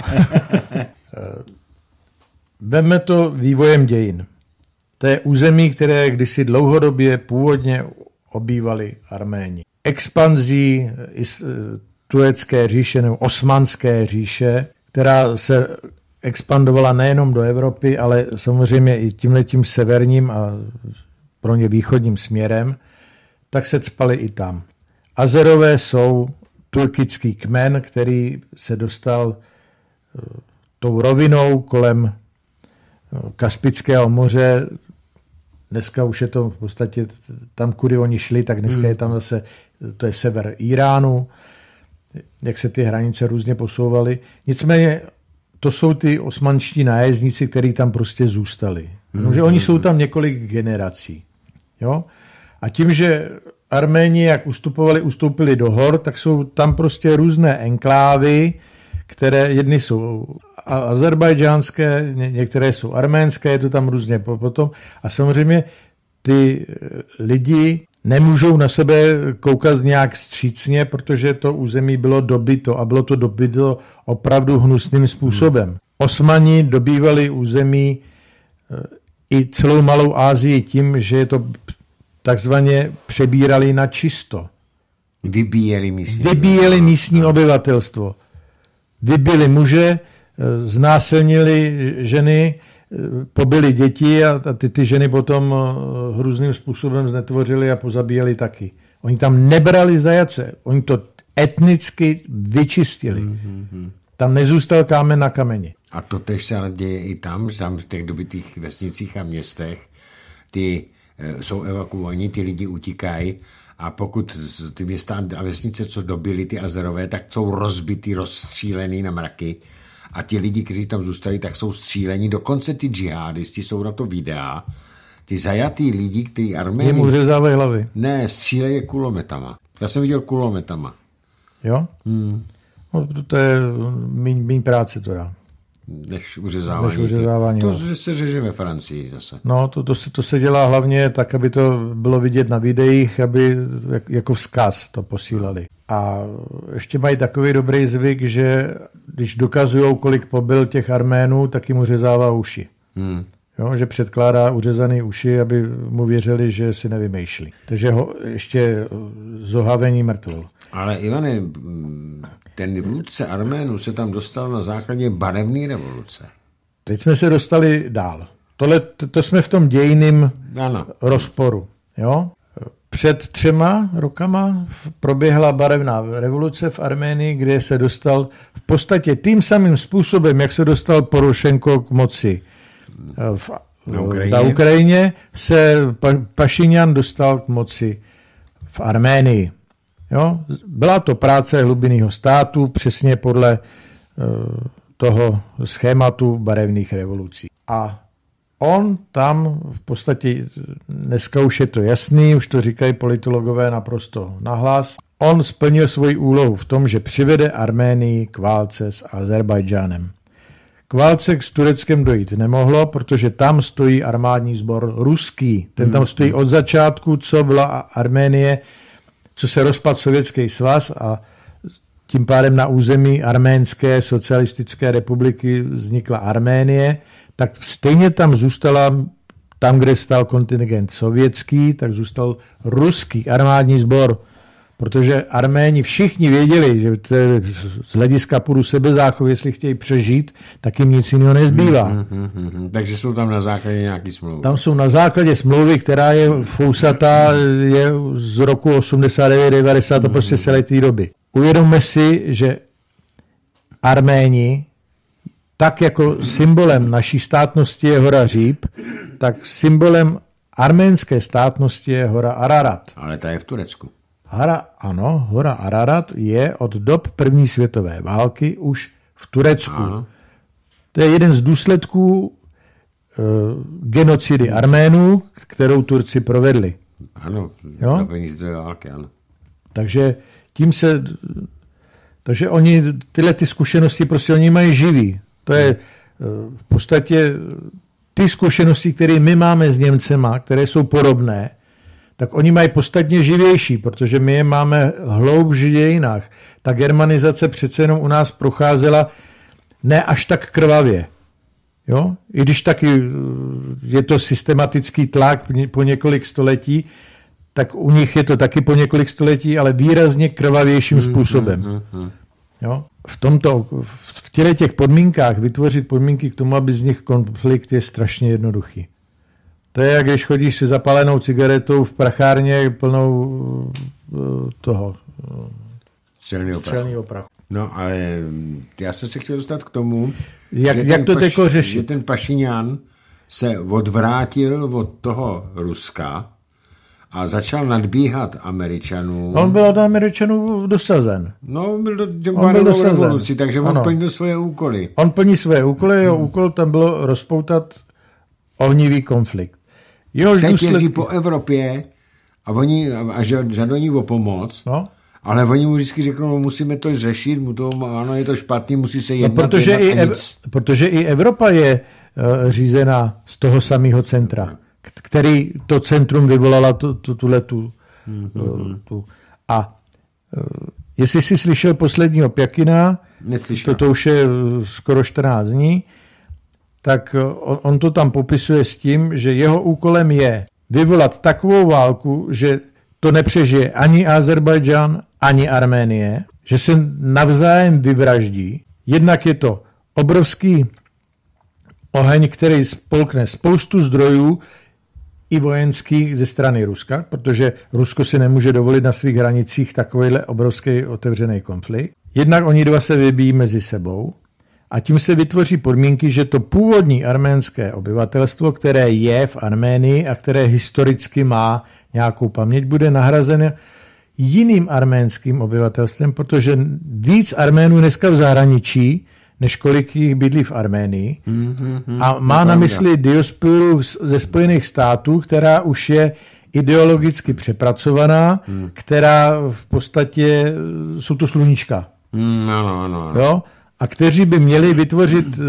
B: Veme to vývojem dějin. To je území, které kdysi dlouhodobě původně obývali Arméni. Expanzí turecké říše nebo osmanské říše, která se expandovala nejenom do Evropy, ale samozřejmě i tímhletím severním a pro ně východním směrem, tak se cpali i tam. Azerové jsou turkický kmen, který se dostal tou rovinou kolem Kaspického moře. Dneska už je to v podstatě tam, kudy oni šli, tak dneska je tam zase, to je sever Iránu, jak se ty hranice různě posouvaly. Nicméně to jsou ty osmanští nájezdníci, kteří tam prostě zůstali. Protože oni jsou tam několik generací. Jo? A tím, že Arméni, jak ustoupili do hor, tak jsou tam prostě různé enklávy, které jedny jsou azerbajdžánské, některé jsou arménské, je to tam různě potom. A samozřejmě ty lidi nemůžou na sebe koukat nějak vstřícně, protože to území bylo dobyto a bylo to dobyto opravdu hnusným způsobem. Osmani dobývali území i celou Malou Asii tím, že je to takzvaně přebírali na čisto. Vybíjeli místní obyvatelstvo. Vybili muže, znásilnili ženy, pobili děti a ty ženy potom hrůzným způsobem znetvořili a pozabíjeli taky. Oni tam nebrali zajace, oni to etnicky vyčistili. Tam nezůstal kámen na kameni.
A: A to tež se děje i tam v těch dobytých vesnicích a městech. Ty jsou evakuovaní, ty lidi utíkají a pokud ty města a vesnice, co dobili ty Azerové, tak jsou rozbitý, rozstřílený na mraky a ti lidi, kteří tam zůstali, tak jsou stříleni. Dokonce ty džihádisti, jsou na to videa, ty zajatý lidi, kteří Arméni...
B: Jim uřezávají hlavy.
A: Ne, střílejí kulometama. Já jsem viděl kulometama.
B: Jo? No, to je méně práce to dá.
A: Než uřezávání. To se řeže ve Francii zase.
B: No, to se dělá hlavně tak, aby to bylo vidět na videích, aby jako vzkaz to posílali. A ještě mají takový dobrý zvyk, že když dokazujou, kolik pobyl těch Arménů, tak jim uřezává uši. Jo, že předkládá uřezaný uši, aby mu věřili, že si nevymýšlí. Takže ještě zohavení mrtvol.
A: Ale Ivane, ten vůdce Arménů se tam dostal na základě barevné revoluce.
B: Teď jsme se dostali dál. To jsme v tom dějinném rozporu. Jo? Před 3 rokama proběhla barevná revoluce v Arménii, kde se dostal v podstatě tím samým způsobem, jak se dostal Porošenko k moci na Ukrajině, se Pašinjan dostal k moci v Arménii. Jo? Byla to práce hlubinného státu přesně podle toho schématu barevných revolucí. A on tam v podstatě, dneska už je to jasný, už to říkají politologové naprosto nahlas, on splnil svoji úlohu v tom, že přivede Arménii k válce s Azerbajdžánem. K válce s Tureckem dojít nemohlo, protože tam stojí armádní sbor ruský. Ten tam stojí od začátku, co byla Arménie, co se rozpadl Sovětský svaz a tím pádem na území Arménské socialistické republiky vznikla Arménie, tak stejně tam zůstala, tam, kde stál kontingent sovětský, tak zůstal ruský armádní sbor, protože Arméni všichni věděli, že to je z hlediska půdu sebezáchovy, jestli chtějí přežít, tak jim nic jiného nezbývá.
A: Takže jsou tam na základě nějaký smlouvy.
B: Tam jsou na základě smlouvy, která je fousatá, je z roku 89-90, to prostě celé té doby. Uvědomme si, že Arméni, tak jako symbolem naší státnosti je hora Říp, tak symbolem arménské státnosti je hora Ararat.
A: Ale ta je v Turecku.
B: Hora Ararat je od dob první světové války už v Turecku. Ano. To je jeden z důsledků genocidy Arménů, kterou Turci provedli.
A: Ano, první světové války, ano.
B: Takže oni tyhle ty zkušenosti prostě oni mají živý. To je v podstatě ty zkušenosti, které my máme s Němcema, které jsou podobné, tak oni mají podstatně živější, protože my je máme hloubš v dějinách. Ta germanizace přece jenom u nás procházela ne až tak krvavě. Jo? I když taky je to systematický tlak po několik století, tak u nich je to taky po několik století, ale výrazně krvavějším způsobem. Jo? V těch podmínkách vytvořit podmínky k tomu, aby z nich konflikt je strašně jednoduchý. To je, jak když chodíš si zapálenou cigaretou v prachárně plnou toho střelného prachu.
A: No, ale já jsem se chtěl dostat k tomu,
B: jak to teko řešit.
A: Že ten Pašinjan se odvrátil od toho Ruska a začal nadbíhat Američanům.
B: On byl od Američanů dosazen.
A: No, byl do revoluci, takže on plnil svoje úkoly.
B: On plní svoje úkoly, jeho úkol tam bylo rozpoutat ohnivý konflikt.
A: Teď jezdí po Evropě a žadoní o pomoc,
B: No.
A: ale oni mu vždycky řeknou, no, musíme to řešit, ano, je to špatný, musí se jednat.
B: No, protože i Evropa je řízena z toho samého centra, který to centrum vyvolala tuhletu. A jestli jsi slyšel posledního Pjakina, to už je skoro 14 dní, tak on to tam popisuje s tím, že jeho úkolem je vyvolat takovou válku, že to nepřežije ani Azerbajdžán, ani Arménie, že se navzájem vyvraždí. Jednak je to obrovský oheň, který spolkne spoustu zdrojů i vojenských ze strany Ruska, protože Rusko si nemůže dovolit na svých hranicích takovýhle obrovský otevřený konflikt. Jednak oni dva se vybíjí mezi sebou a tím se vytvoří podmínky, že to původní arménské obyvatelstvo, které je v Arménii a které historicky má nějakou paměť, bude nahrazeno jiným arménským obyvatelstvem, protože víc Arménů dneska v zahraničí, než kolik jich bydlí v Arménii. A má na mysli diasporu ze Spojených států, která už je ideologicky přepracovaná, která v podstatě jsou to sluníčka.
A: Ano.
B: Jo? A kteří by měli vytvořit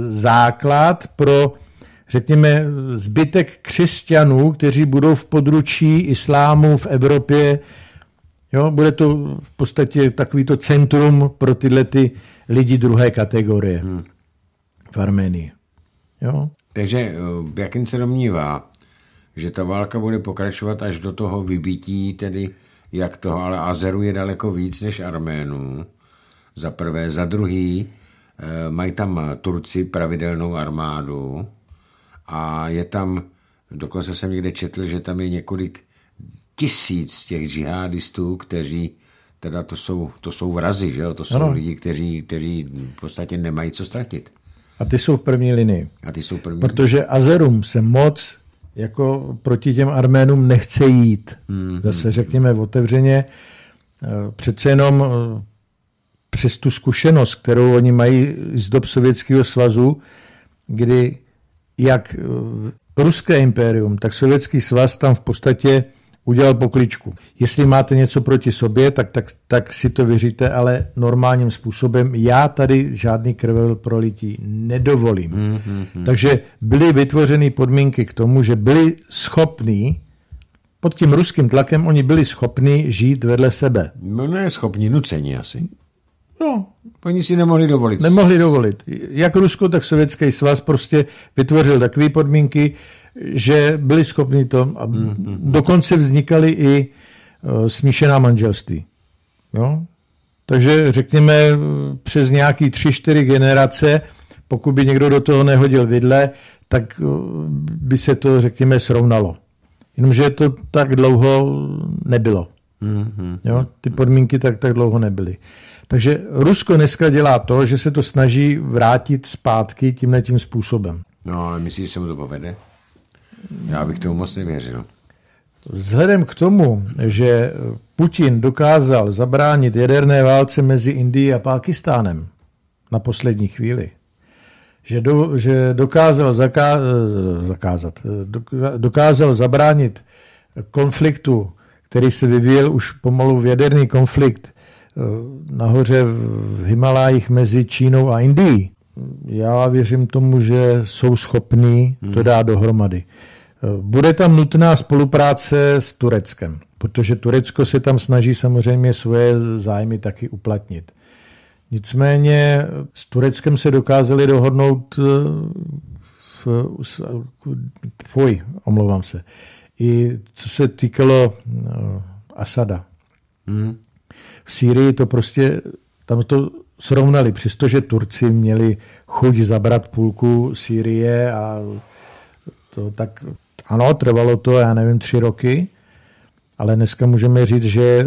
B: základ pro, řekněme, zbytek křesťanů, kteří budou v područí islámu v Evropě. Jo? Bude to v podstatě takovýto centrum pro tyhle ty lidi druhé kategorie v Arménii. Jo?
A: Takže Pjakin se domnívá, že ta válka bude pokračovat až do toho vybití, tedy jak toho, ale Azerů je daleko víc než Arménů. Za prvé, za druhý, mají tam Turci pravidelnou armádu a je tam, dokonce jsem někde četl, že tam je několik tisíc těch džihadistů, kteří, teda to jsou vrazi, že jo? To jsou lidi, kteří v podstatě nemají co ztratit.
B: A ty jsou v první linii. Protože Azerům se moc jako proti těm Arménům nechce jít. Zase řekněme otevřeně, přece jenom přes tu zkušenost, kterou oni mají z dob Sovětského svazu, kdy jak ruské impérium, tak Sovětský svaz tam v podstatě udělal pokličku. Jestli máte něco proti sobě, tak si to vyříte, ale normálním způsobem. Já tady žádný krveprolití nedovolím. Takže byly vytvořeny podmínky k tomu, že byli schopní, pod tím ruským tlakem, oni byli schopni žít vedle sebe.
A: No ne schopni, nuceni asi.
B: No,
A: oni si nemohli dovolit.
B: Nemohli dovolit. Jak Rusko, tak Sovětský svaz prostě vytvořil takové podmínky, že byli schopni to. A dokonce vznikaly i smíšená manželství. Jo? Takže řekněme přes nějaký 3-4 generace, pokud by někdo do toho nehodil vidle, tak by se to, řekněme, srovnalo. Jenomže to tak dlouho nebylo. Jo? Ty podmínky tak dlouho nebyly. Takže Rusko dneska dělá to, že se to snaží vrátit zpátky tímhletím způsobem.
A: No, ale myslíš, že se mu to povede? Já bych tomu moc nevěřil.
B: Vzhledem k tomu, že Putin dokázal zabránit jaderné válce mezi Indií a Pákistánem na poslední chvíli, že dokázal zabránit konfliktu, který se vyvíjel už pomalu v jaderný konflikt nahoře v Himalájích mezi Čínou a Indií. Já věřím tomu, že jsou schopní to dát dohromady. Bude tam nutná spolupráce s Tureckem, protože Turecko se tam snaží samozřejmě svoje zájmy taky uplatnit. Nicméně s Tureckem se dokázali dohodnout omlouvám se, i co se týkalo Asada. V Sýrii to prostě, tam to srovnali, přestože Turci měli chuť zabrat půlku Sýrie a to tak, ano, trvalo to, já nevím, 3 roky, ale dneska můžeme říct, že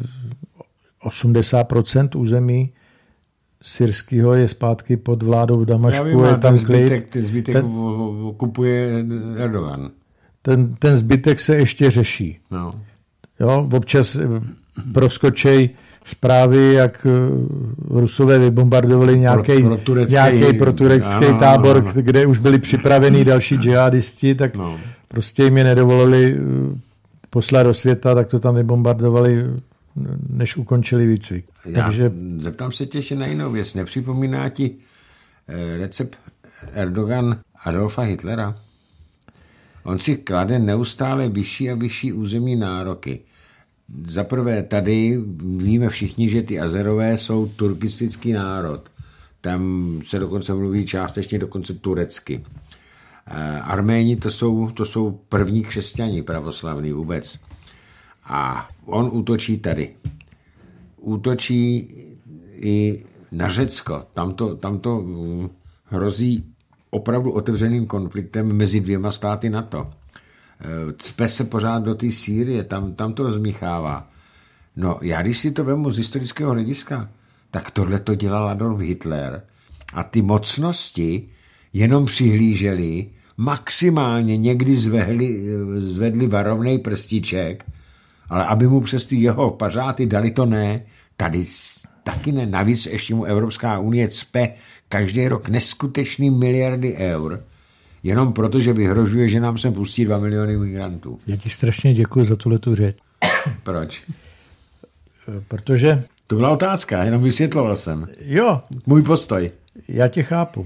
B: 80% území syrského je zpátky pod vládou v Damašku. Je tam
A: zbytek okupuje Erdogan.
B: Ten zbytek se ještě řeší.
A: No.
B: Jo, občas proskočej zprávy, jak Rusové vybombardovali nějaký proturecký tábor, kde už byli připravení další džihadisti, tak prostě jim je nedovolili poslat do světa, tak to tam vybombardovali, než ukončili výcvik. Takže...
A: Zeptám se tě ještě na jinou věc. Nepřipomíná ti recept Erdogan Adolfa Hitlera? On si klade neustále vyšší a vyšší územní nároky. Za prvé tady víme všichni, že ty Azerové jsou turkistický národ. Tam se dokonce mluví částečně dokonce turecky. Arméni to jsou první křesťani pravoslavní vůbec. A on útočí tady. Útočí i na Řecko. Tam to hrozí opravdu otevřeným konfliktem mezi dvěma státy NATO. Cpe se pořád do té Sýrie, tam to rozmíchává. No, já když si to vemu z historického hlediska, tak tohle to dělal Adolf Hitler a ty mocnosti jenom přihlíželi, maximálně někdy zvedli varovnej prstíček, ale aby mu přes ty jeho pařáty dali, to ne. Tady taky ne. Navíc ještě mu Evropská unie cpe každý rok neskutečný miliardy eur, jenom proto, že vyhrožuje, že nám sem pustí 2 miliony migrantů.
B: Já ti strašně děkuji za tuhletu řeč.
A: Proč?
B: Protože...
A: To byla otázka, jenom vysvětloval jsem.
B: Jo.
A: Můj postoj.
B: Já tě chápu.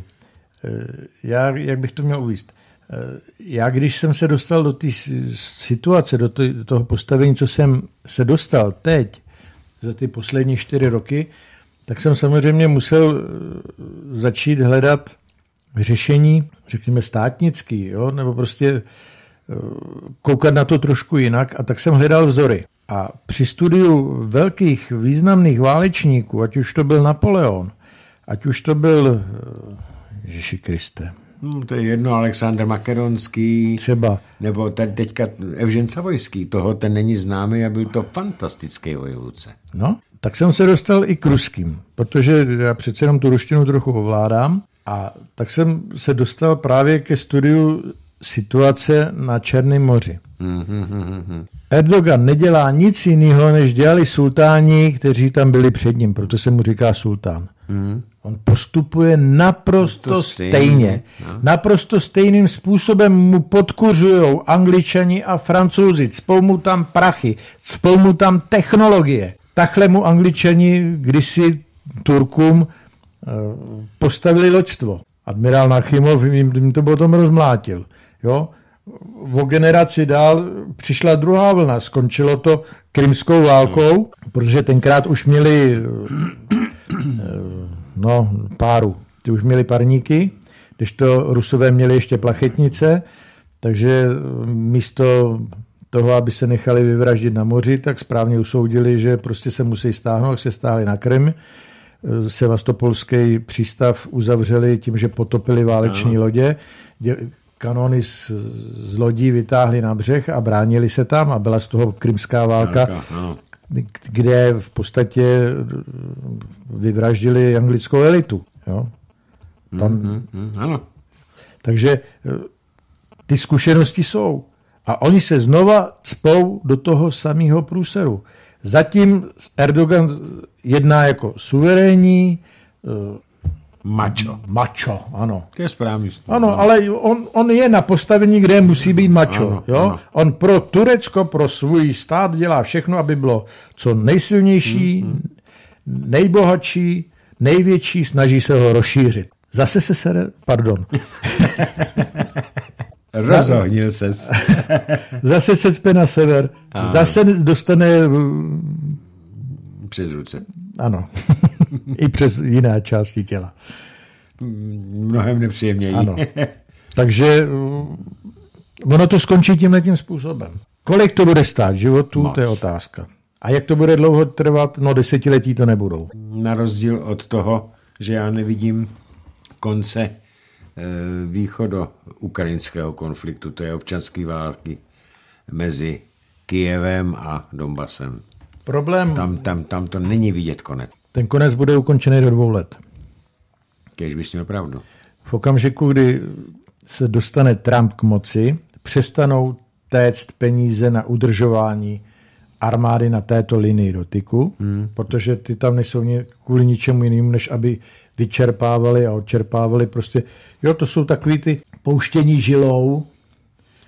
B: Jak bych to měl uvést? Já, když jsem se dostal do té situace, do toho postavení, co jsem se dostal teď, za ty poslední 4 roky, tak jsem samozřejmě musel začít hledat řešení, řekněme, státnický, jo? Nebo prostě koukat na to trošku jinak, a tak jsem hledal vzory. A při studiu velkých významných válečníků, ať už to byl Napoleon, ať už to byl Ježiši Kriste.
A: To je jedno, Alexandr Makedonský,
B: třeba.
A: Nebo teďka Evžen Savojský, ten není známý a byl to fantastický vojevůdce.
B: No, tak jsem se dostal i k ruským, protože já přece jenom tu ruštinu trochu ovládám, a tak jsem se dostal právě ke studiu situace na Černém moři. Erdogan nedělá nic jiného, než dělali sultáni, kteří tam byli před ním, proto se mu říká sultán. On postupuje naprosto stejně. No. Naprosto stejným způsobem mu podkuřujou Angličani a Francouzi, cpou mu tam prachy, cpou mu tam technologie. Takhle mu Angličani kdysi Turkům postavili loďstvo. Admirál Nachimov jim to potom rozmlátil. Jo? O generaci dál přišla druhá vlna. Skončilo to krymskou válkou, protože tenkrát už měli páru. Ty už měli parníky, kdežto Rusové měli ještě plachetnice, takže místo toho, aby se nechali vyvraždit na moři, tak správně usoudili, že prostě se musí stáhnout, se stáhli na Krym. Sevastopolský přístav uzavřeli tím, že potopili váleční lodě. Kanony z lodí vytáhli na břeh a bránili se tam, a byla z toho krymská válka, kde v podstatě vyvraždili anglickou elitu. Jo? Tam...
A: Ano.
B: Takže ty zkušenosti jsou. A oni se znova cpou do toho samého průseru. Zatím Erdogan jedná jako suverénní macho, ano.
A: To je správný.
B: Ano, ale on je na postavení, kde musí být macho.
A: Ano,
B: jo?
A: ano.
B: On pro Turecko, pro svůj stát dělá všechno, aby bylo co nejsilnější, nejbohatší, největší, snaží se ho rozšířit. Zase se sere... Pardon.
A: Rozohnil ses.
B: Zase se cpe na sever. Ano. Zase dostane...
A: Přes ruce.
B: Ano. I přes jiné části těla.
A: Mnohem nepříjemněji.
B: Ano. Takže ono to skončí tímhletím způsobem. Kolik to bude stát životu, to je otázka. A jak to bude dlouho trvat? 10letí to nebudou.
A: Na rozdíl od toho, že já nevidím konce východo-ukrajinského konfliktu, to je občanské války mezi Kyjevem a Donbasem.
B: Problém...
A: Tam to není vidět konec.
B: Ten konec bude ukončený do 2 let.
A: Kéž bys měl pravdu.
B: V okamžiku, kdy se dostane Trump k moci, přestanou téct peníze na udržování armády na této linii dotyku, protože ty tam nejsou kvůli ničemu jinému, než aby vyčerpávali a odčerpávali. Prostě, jo, to jsou takový ty pouštění žilou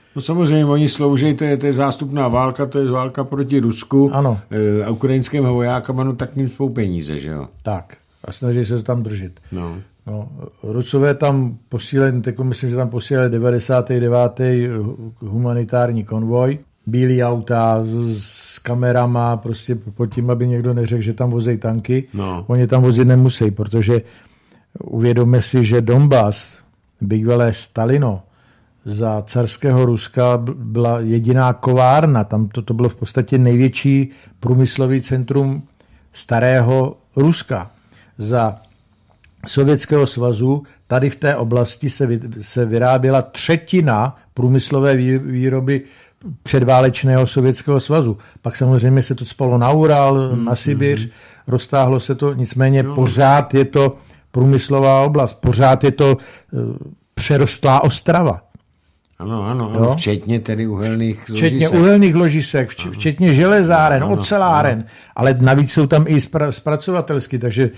A: No samozřejmě oni slouží, to je zástupná válka, to je válka proti Rusku.
B: Ano.
A: A ukrajinským vojákama, no tak ním spou peníze, že jo?
B: Tak. A snaží se to tam držet.
A: No.
B: No, Rusové tam posílali, myslím, že tam posílali 99. humanitární konvoj, bílý auta s kamerama, prostě pod tím, aby někdo neřekl, že tam vozí tanky.
A: No.
B: Oni tam vozit nemusí, protože uvědomme si, že Donbas, bývalé Stalino, za carského Ruska byla jediná kovárna. Tam to bylo v podstatě největší průmyslový centrum starého Ruska. Za Sovětského svazu tady v té oblasti se vyráběla třetina průmyslové výroby předválečného Sovětského svazu. Pak samozřejmě se to spalo na Ural, na Sibiř, roztáhlo se to, nicméně pořád je to průmyslová oblast, pořád je to přerostlá Ostrava.
A: Ano, včetně tedy uhelných ložisek.
B: Včetně uhelných ložisek, včetně železáren, oceláren, ale navíc jsou tam i zpracovatelský, takže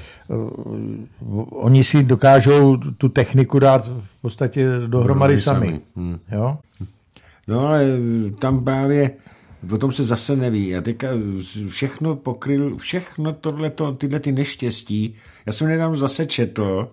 B: oni si dokážou tu techniku dát v podstatě dohromady sami. Jo?
A: No ale tam právě o tom se zase neví. A teďka všechno pokryl, tyhle ty neštěstí. Já jsem nedávno zase četl,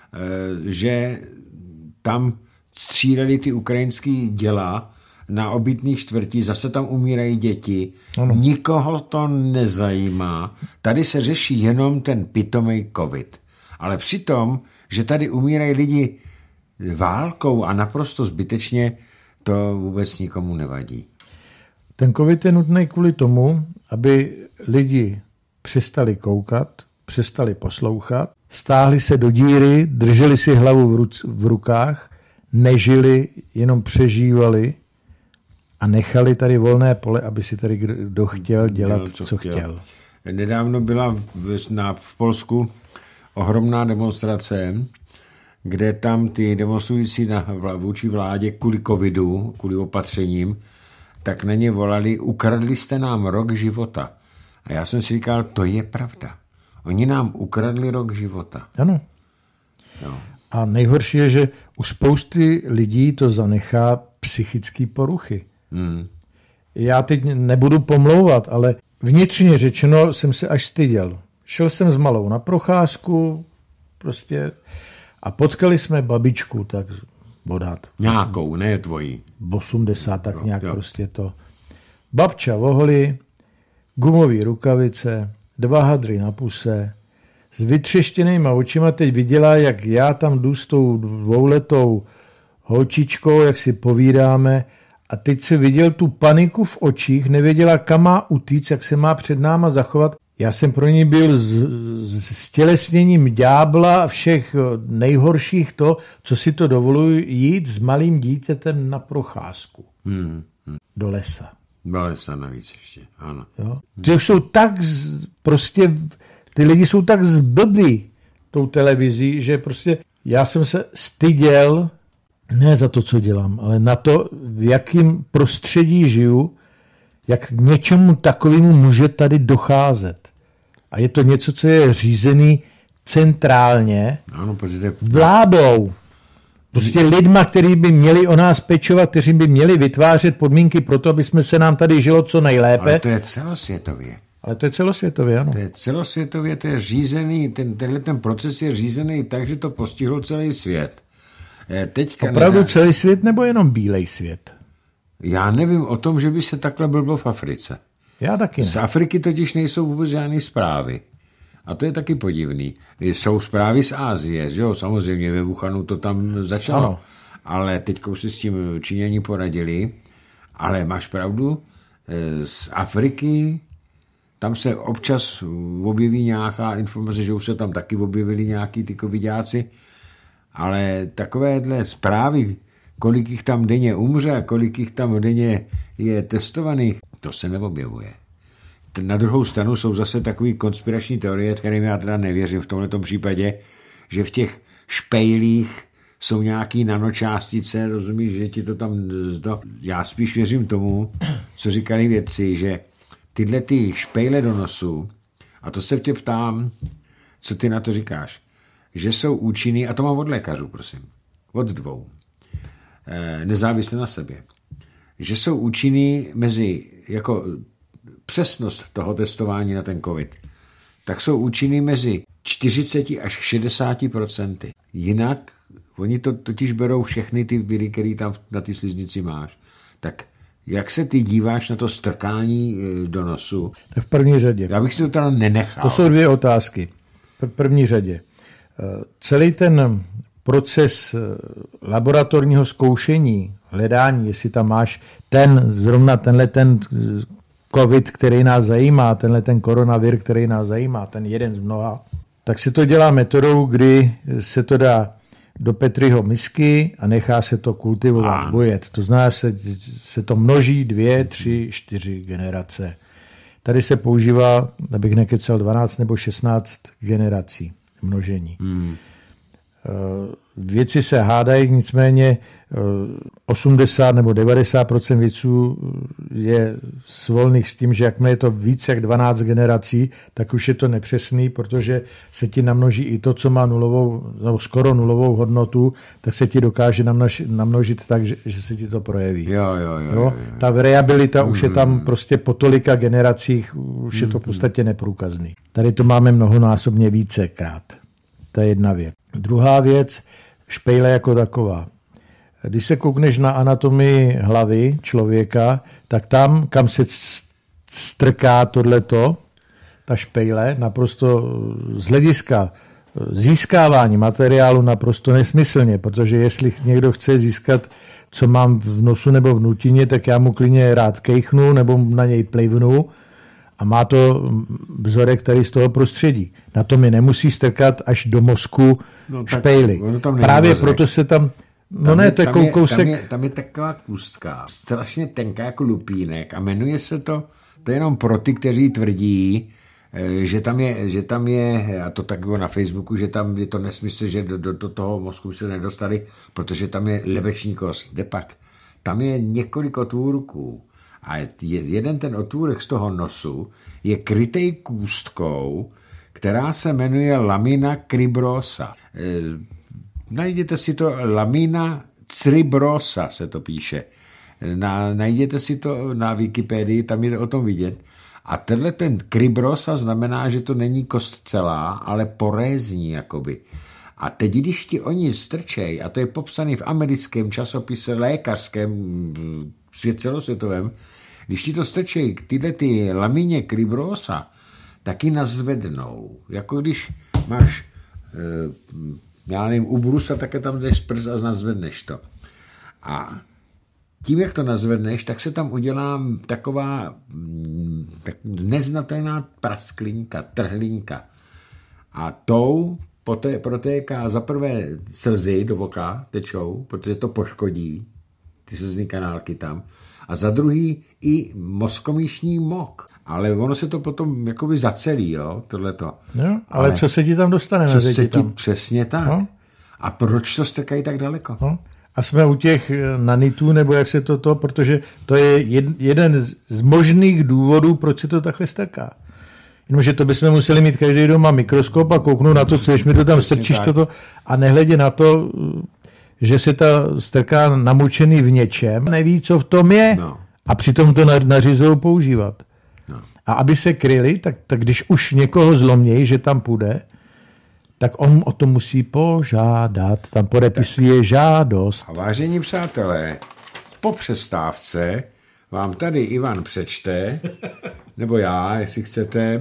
A: že tam stříleli ty ukrajinský děla na obytných čtvrtí, zase tam umírají děti. Ano. Nikoho to nezajímá. Tady se řeší jenom ten pitomej covid. Ale přitom, že tady umírají lidi válkou a naprosto zbytečně, to vůbec nikomu nevadí.
B: Ten covid je nutný kvůli tomu, aby lidi přestali koukat, přestali poslouchat, stáhli se do díry, drželi si hlavu v rukách, nežili, jenom přežívali a nechali tady volné pole, aby si tady kdo chtěl dělat, co chtěl.
A: Nedávno byla v Polsku ohromná demonstrace, kde tam ty demonstrující vůči vládě kvůli covidu, kvůli opatřením, tak na ně volali, ukradli jste nám rok života. A já jsem si říkal, to je pravda. Oni nám ukradli rok života.
B: Ano.
A: No.
B: A nejhorší je, že u spousty lidí to zanechá psychické poruchy. Já teď nebudu pomlouvat, ale vnitřně řečeno jsem se až styděl. Šel jsem s malou na procházku prostě a potkali jsme babičku, tak odhad.
A: Nějakou, ne tvojí.
B: 80, tak nějak prostě to. Babča voholi, gumový rukavice, 2 hadry na puse, s vytřeštěnýma očima teď viděla, jak já tam jdu s tou 2letou holčičkou, jak si povídáme a teď se viděl tu paniku v očích, nevěděla, kam má utíct, jak se má před náma zachovat. Já jsem pro ní byl s tělesněním ďábla všech nejhorších to, co si to dovoluji jít s malým dítětem na procházku. Do lesa.
A: Do lesa navíc ještě, ano.
B: Jo? Ty už jsou tak prostě, ty lidi jsou tak zblblí tou televizí, že prostě já jsem se styděl ne za to, co dělám, ale na to, v jakém prostředí žiju, jak něčemu takovému může tady docházet. A je to něco, co je řízený centrálně vládou. Prostě lidma, kteří by měli o nás pečovat, kteří by měli vytvářet podmínky pro to, aby jsme se nám tady žilo co nejlépe.
A: Ale to je celosvětově.
B: Ale to je celosvětově, ano.
A: To je celosvětově, to je řízený, ten proces je řízený tak, že to postihlo celý svět. Teďka
B: opravdu celý svět nebo jenom bílej svět?
A: Já nevím o tom, že by se takhle blblo v Africe.
B: Já taky ne.
A: Z Afriky totiž nejsou vůbec žádné zprávy. A to je taky podivný. Jsou zprávy z Asie, že jo, samozřejmě ve Wuhanu to tam začalo. Ano. Ale teďka už si s tím Číňani poradili. Ale máš pravdu, z Afriky tam se občas objeví nějaká informace, že už se tam taky objevili nějaký ty covidáci, ale takovéhle zprávy, kolik jich tam denně umře, kolik jich tam denně je testovaných, to se neobjevuje. Na druhou stranu jsou zase takový konspirační teorie, kterým já teda nevěřím v tomhletom případě, že v těch špejlích jsou nějaký nanočástice, rozumíš, že ti to tam... Já spíš věřím tomu, co říkali vědci, že tyhle ty špejle do nosu, a to se tě ptám, co ty na to říkáš, že jsou účinný, a to mám od lékařů, prosím, od 2, nezávisle na sobě, že jsou účinný mezi, jako přesnost toho testování na ten covid, tak jsou účinný mezi 40 až 60%. Jinak oni to totiž berou všechny ty viry, které tam na ty sliznici máš. Tak jak se ty díváš na to strkání do nosu?
B: Tak v první řadě.
A: Já bych si to teda nenechal.
B: To jsou dvě otázky. V první řadě. Celý ten proces laboratorního zkoušení, hledání, jestli tam máš zrovna tenhle covid, který nás zajímá, tenhle ten koronavir, který nás zajímá, ten jeden z mnoha, tak se to dělá metodou, kdy se to dá do Petriho misky a nechá se to kultivovat, bujet. To znamená, se to množí 2, 3, 4 generace. Tady se používá, abych nekecal, 12 nebo 16 generací množení. Věci se hádají, nicméně 80 nebo 90% věců je svolných s tím, že jakmile je to víc jak 12 generací, tak už je to nepřesný, protože se ti namnoží i to, co má nulovou, nebo skoro nulovou hodnotu, tak se ti dokáže namnožit tak, že se ti to projeví. Jo? Ta variabilita už je tam prostě po tolika generacích, už je to v podstatě neprůkazný. Tady to máme mnohonásobně vícekrát. To je jedna věc. Druhá věc, špejle jako taková. Když se koukneš na anatomii hlavy člověka, tak tam, kam se strká tohleto, ta špejle, naprosto z hlediska získávání materiálu naprosto nesmyslně, protože jestli někdo chce získat, co mám v nosu nebo v nutině, tak já mu klidně rád kejchnu nebo na něj plivnu a má to vzorek tady z toho prostředí. Na to mi nemusí strkat až do mozku špejly. Právě vzorek. Proto se tam... to je kousek...
A: Tam je taková kůstka, strašně tenká jako lupínek a jmenuje se to jenom pro ty, kteří tvrdí, že tam je, a to tak bylo na Facebooku, že tam je to nesmysl, že do toho mozku se nedostali, protože tam je lebeční kost. Depak, tam je několik otvůrků a jeden ten otvůrek z toho nosu je krytej kůstkou, která se jmenuje lamina cribrosa. Najděte si to, lamina cribrosa se to píše. Najděte si to na Wikipedii, tam je o tom vidět. A tenhle ten cribrosa znamená, že to není kost celá, ale porézní jakoby. A teď, když ti oni strčej, a to je popsaný v americkém časopise lékařském, svět celosvětovém, když ti to strčej tyhle ty lamině cribrosa, taky nazvednou. Jako když máš, já nevím, u brusa, tak tam jdeš prst a nazvedneš to. A tím, jak to nazvedneš, tak se tam udělá taková neznatelná prasklinka, trhlinka. A tou protéká za prvé slzy do oka tečou, protože to poškodí, ty slzní kanálky tam. A za druhý i mozkomíšní mok. Ale ono se to potom jakoby zacelí, jo, tohleto.
B: No, ale co se ti tam dostane?
A: Co se ti, přesně tak. No? A proč to strkají tak daleko?
B: No? A jsme u těch nanitů, nebo jak se to, protože to je jeden z možných důvodů, proč se to takhle strká. Jenomže to bychom museli mít každý doma mikroskop a kouknout na to, co když mi to tam strčíš toto a nehledě na to, že se ta strká namočený v něčem, neví, co v tom je. No. A přitom to nařizují používat. No. A aby se kryli, tak když už někoho zlomějí, že tam půjde, tak on o to musí požádat. Tam podepisuje žádost.
A: A vážení přátelé, po přestávce vám tady Ivan přečte, nebo já, jestli chcete,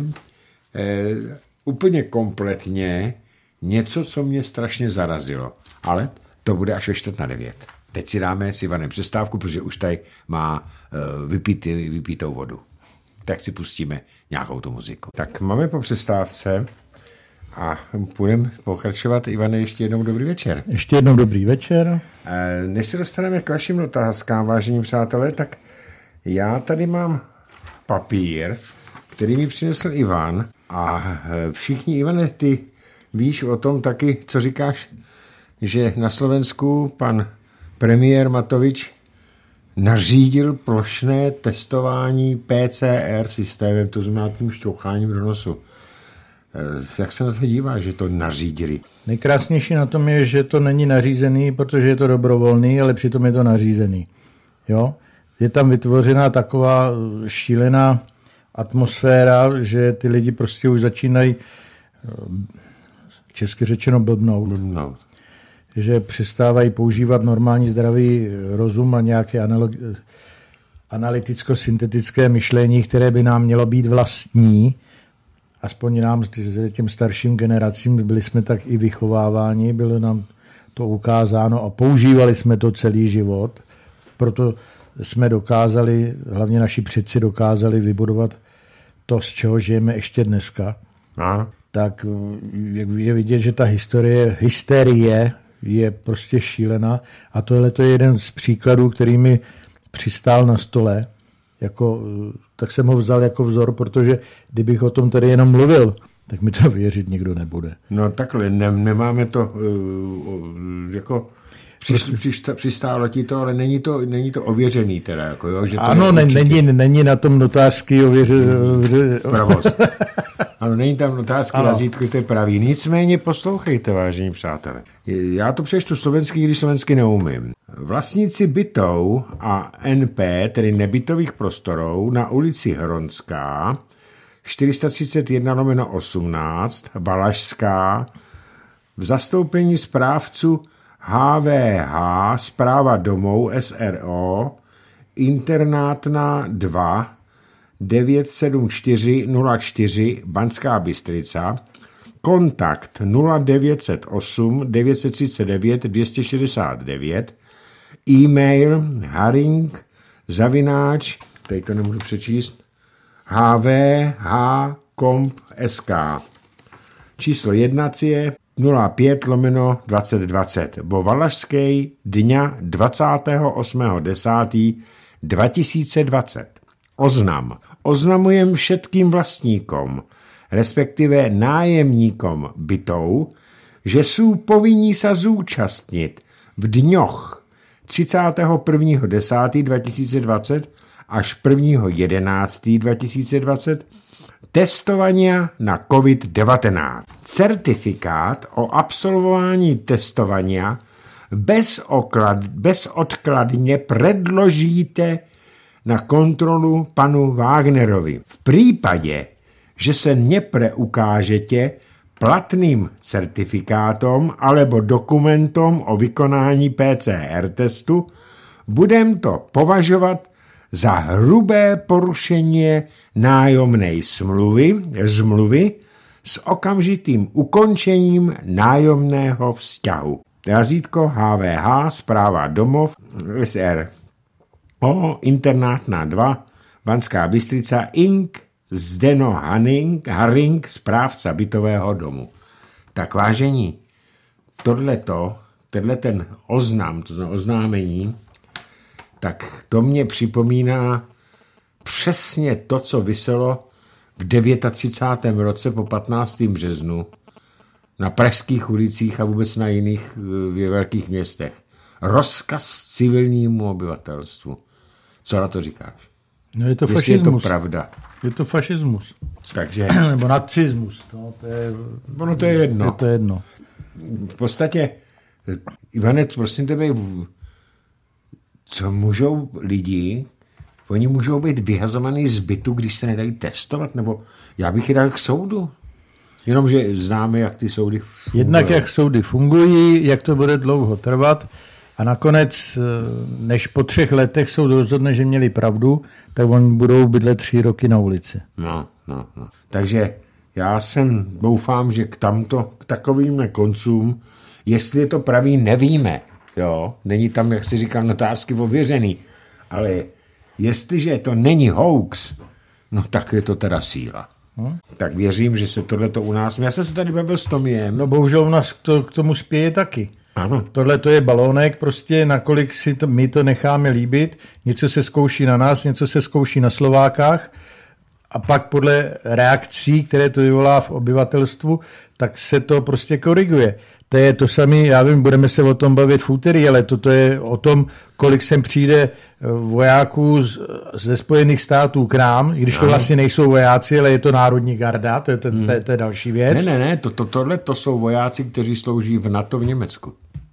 A: úplně kompletně něco, co mě strašně zarazilo. Ale to bude až ve 8:45. Teď si dáme s Ivanem přestávku, protože už tady má vypítou vodu. Tak si pustíme nějakou tu muziku. Tak máme po přestávce a půjdeme pokračovat. Ivane, ještě jednou dobrý večer.
B: Ještě jednou dobrý večer.
A: Než se dostaneme k vašim otázkám, vážení přátelé, tak já tady mám papír, který mi přinesl Ivan a všichni, Ivane, ty víš o tom taky, co říkáš, že na Slovensku pan premiér Matovič nařídil plošné testování PCR systémem, to znamená tím šťoucháním do nosu. Jak se na to dívá, že to nařídili?
B: Nejkrásnější na tom je, že to není nařízený, protože je to dobrovolný, ale přitom je to nařízený. Jo? je tam vytvořena taková šílená atmosféra, že ty lidi prostě už začínají česky řečeno blbnout. Že přestávají používat normální zdravý rozum a nějaké analyticko-syntetické myšlení, které by nám mělo být vlastní. Aspoň nám, těm starším generacím, byli jsme tak i vychováváni, bylo nám to ukázáno a používali jsme to celý život. Proto jsme dokázali, hlavně naši předci dokázali vybudovat to, z čeho žijeme ještě dneska. Tak je vidět, že ta hysterie je prostě šílená a tohle to je jeden z příkladů, který mi přistál na stole. Tak jsem ho vzal jako vzor, protože kdybych o tom tady jenom mluvil, tak mi to věřit nikdo nebude.
A: No takhle, nemáme to jako přistálo ti to, ale není to ověřený teda. Jako, jo, že to
B: ano, není na tom notářský
A: pravost. Ano, není tam notářský razítko, to je pravý. Nicméně poslouchejte, vážení přátelé. Já to přečtu slovensky, když slovensky neumím. Vlastníci bytů a NP, tedy nebytových prostorů, na ulici Hronská, 431/18, Balašská, v zastoupení správců HVH, Správa domů SRO, Internátna 2, 97404 Banská Bystrica, kontakt 0908 939 269, e-mail haring@, teď to nebudu přečíst, hvh.comp.sk, číslo jednacie 05/2020, bo Valašskej dňa 28.10.2020. Oznamujem všetkým vlastníkom, respektive nájemníkom bytov, že sú povinní sa zúčastnit v dňoch 31.10.2020 až 1.11.2020 testovania na COVID-19. Certifikát o absolvování testovania bezodkladně predložíte na kontrolu panu Wagnerovi. V prípade, že se nepreukážete platným certifikátom alebo dokumentom o vykonání PCR testu, budem to považovat za hrubé porušení nájomnej zmluvy s okamžitým ukončením nájomného vzťahu. Razítko HVH, Správa domov, SR. Internátna 2, Banská Bystrica, Ing. Zdeno Haring, správca bytového domu. Tak vážení, tenhle ten oznam, to znamená oznámení, tak to mě připomíná přesně to, co viselo v 39. roce po 15. březnu na pražských ulicích a vůbec na jiných velkých městech. Rozkaz civilnímu obyvatelstvu. Co na to říkáš?
B: No je to
A: fašismus. Je to pravda.
B: Je to fašismus.
A: Takže...
B: Nebo nacismus. No,
A: to je jedno.
B: Je to jedno.
A: V podstatě, Ivane, prosím tebe, co můžou lidi, oni můžou být vyhazovaný z bytu, když se nedají testovat, nebo já bych je dal k soudu. Jenomže známe, jak ty soudy fungují.
B: Jednak jak soudy fungují, jak to bude dlouho trvat a nakonec, než po 3 letech soud rozhodne, že měli pravdu, tak oni budou bydlet 3 roky na ulici.
A: No. Takže já doufám, že k takovým koncům, jestli je to pravý, nevíme. Jo? Není tam, jak si říkám, notářsky ověřený. Ale jestliže to není hoax, no tak je to teda síla. Tak věřím, že se tohleto u nás... Já jsem se tady bavil s Tomiem.
B: No bohužel u nás k tomu spěje taky.
A: Ano.
B: Tohle to je balónek, prostě nakolik my to necháme líbit, něco se zkouší na nás, něco se zkouší na Slovákách a pak podle reakcí, které to vyvolá v obyvatelstvu, tak se to prostě koriguje. To je to samé, já vím, budeme se o tom bavit v úterý, ale toto je o tom, kolik sem přijde vojáků ze Spojených států k nám, i když to vlastně nejsou vojáci, ale je to národní garda, to je další věc.
A: Ne, tohle to jsou vojáci, kteří slouží v NATO v Německu.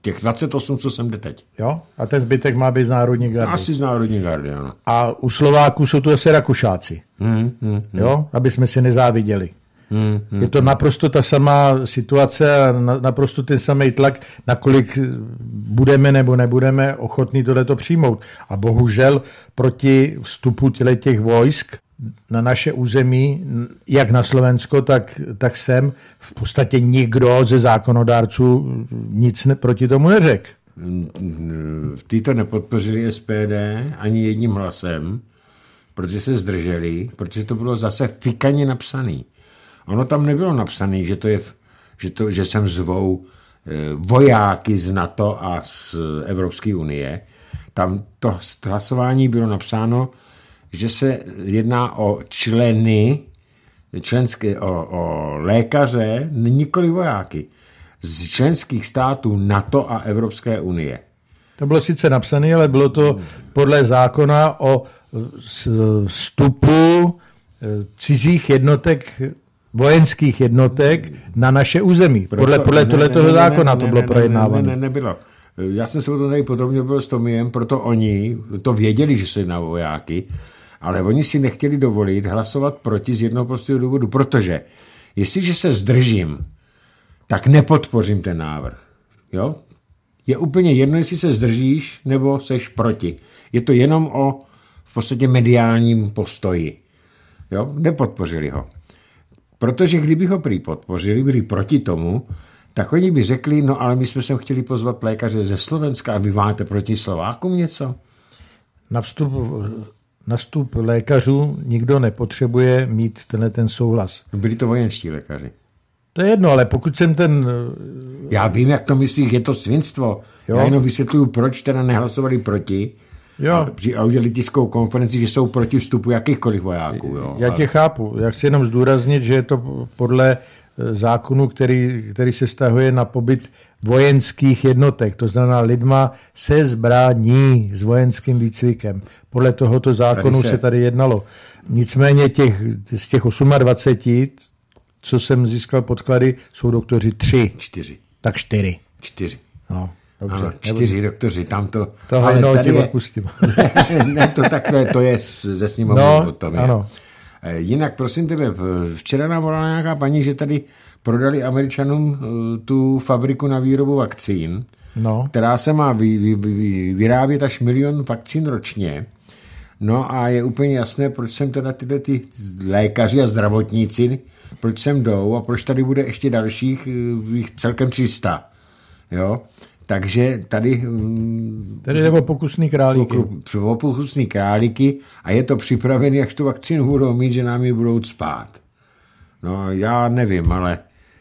A: Těch 28, co jsem jde teď.
B: Jo? A ten zbytek má být z Národní gardy.
A: Asi z Národní gardy, ano.
B: A u Slováků jsou to zase Rakušáci. Jo? Aby jsme si nezáviděli. Je to naprosto ta samá situace a naprosto ten samý tlak, nakolik budeme nebo nebudeme ochotní tohleto přijmout. A bohužel proti vstupu těch vojsk na naše území, jak na Slovensko, tak sem v podstatě nikdo ze zákonodárců nic proti tomu neřekl.
A: Ty to nepodpořili SPD ani jedním hlasem, protože se zdrželi, protože to bylo zase fikaně napsaný. Ono tam nebylo napsané, že sem zvou vojáky z NATO a z Evropské unie. Tam to hlasování bylo napsáno, že se jedná o členy, o lékaře, nikoli vojáky, z členských států NATO a Evropské unie.
B: To bylo sice napsané, ale bylo to podle zákona o vstupu cizích jednotek, vojenských jednotek na naše území. Podle tohoto zákona to bylo projednávané.
A: Nebylo. Já jsem se o tom tady podrobně byl s Tomiem, proto oni to věděli, že se jedná o vojáky, ale oni si nechtěli dovolit hlasovat proti z jednoho prostého důvodu, protože jestliže se zdržím, tak nepodpořím ten návrh. Jo? Je úplně jedno, jestli se zdržíš, nebo seš proti. Je to jenom o v podstatě mediálním postoji. Jo? Nepodpořili ho. Protože kdyby ho prý podpořili, byli proti tomu, tak oni by řekli, no ale my jsme sem chtěli pozvat lékaře ze Slovenska a vy máte proti Slovákům něco?
B: Na vstup lékařů nikdo nepotřebuje mít ten souhlas.
A: Byli to vojenští lékaři.
B: To je jedno, ale pokud jsem ten...
A: Já vím, jak to myslíš, je to svinstvo. Jo. Já jenom vysvětluju, proč teda nehlasovali proti. Jo. A udělali tiskovou konferenci, že jsou proti vstupu jakýchkoliv vojáků. Jo.
B: Já tě chápu. Já chci jenom zdůraznit, že je to podle zákonu, který se vztahuje na pobyt vojenských jednotek, to znamená lidma se zbraní s vojenským výcvikem. Podle tohoto zákonu se tady jednalo. Nicméně z těch 28, co jsem získal podklady, jsou doktoři 3.
A: 4.
B: Tak 4.
A: 4.
B: No, dobře.
A: Ano, 4 doktoři, tam to...
B: Tohle tím pustím.
A: Ne, to takhle, to je ze sněmovny.
B: No, ano.
A: Jinak, prosím tebe, včera nám volala nějaká paní, že tady prodali Američanům tu fabriku na výrobu vakcín, která se má vyrábět až 1 000 000 vakcín ročně. No a je úplně jasné, proč sem teda tyhle ty lékaři a zdravotníci, proč sem jdou a proč tady bude ještě dalších celkem 300. Jo? Takže tady
B: jde o pokusný králíky.
A: O pokusný králíky a je to připravené, jak tu vakcínu budou mít, že nám ji budou cpát. No já nevím, ale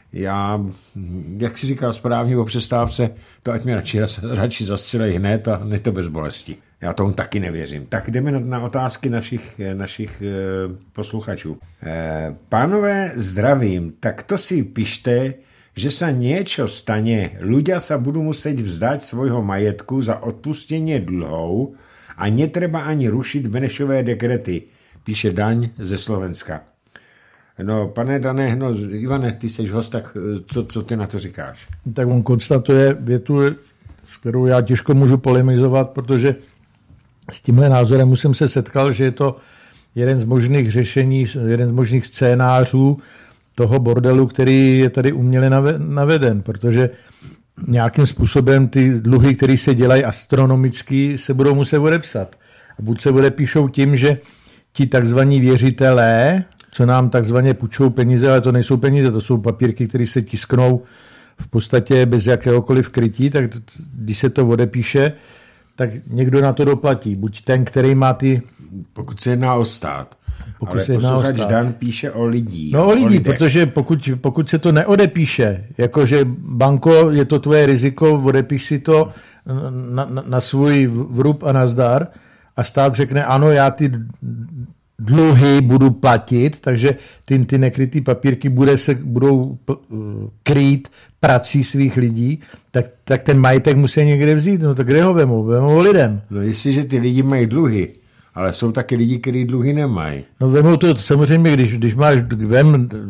A: jak jsi říkal správně o přestávce, to ať mě radši zastřelej hned a ne to bez bolesti. Já tomu taky nevěřím. Tak jdeme na otázky našich posluchačů. Pánové, zdravím, tak to si pište, že sa niečo stane, ľudia sa budú musieť vzdať svojho majetku za odpustenie dlhov a netreba ani rušiť Benešové dekrety, píše Daň ze Slovenska. No, pane Dané, Ivane, ty jsi host, tak co ty na to říkáš?
B: Tak on konstatuje větu, s kterou já těžko můžu polemizovat, protože s tímhle názorem už jsem se setkal, že je to jeden z možných řešení, jeden z možných scénářů toho bordelu, který je tady uměle naveden, protože nějakým způsobem ty dluhy, které se dělají astronomicky, se budou muset odepsat. A buď se odepíšou tím, že ti takzvaní věřitelé, co nám takzvaně půjčou peníze, ale to nejsou peníze, to jsou papírky, které se tisknou v podstatě bez jakéhokoliv krytí, tak když se to odepíše, tak někdo na to doplatí. Buď ten, který má ty...
A: Pokud se jedná o stát. Ale posluchač Dan píše o lidí.
B: No o lidí, protože pokud se to neodepíše, jakože banko, je to tvoje riziko, odepíš si to na svůj vrub a nazdar a stát řekne, ano, já ty dluhy budu platit, takže ty nekrytý papírky budou krýt prací svých lidí, tak ten majetek musí někde vzít. No tak kde ho vemou? Vemou lidem.
A: No jestliže ty lidi mají dluhy, ale jsou taky lidi, kteří dluhy nemají.
B: No vemou to samozřejmě, když máš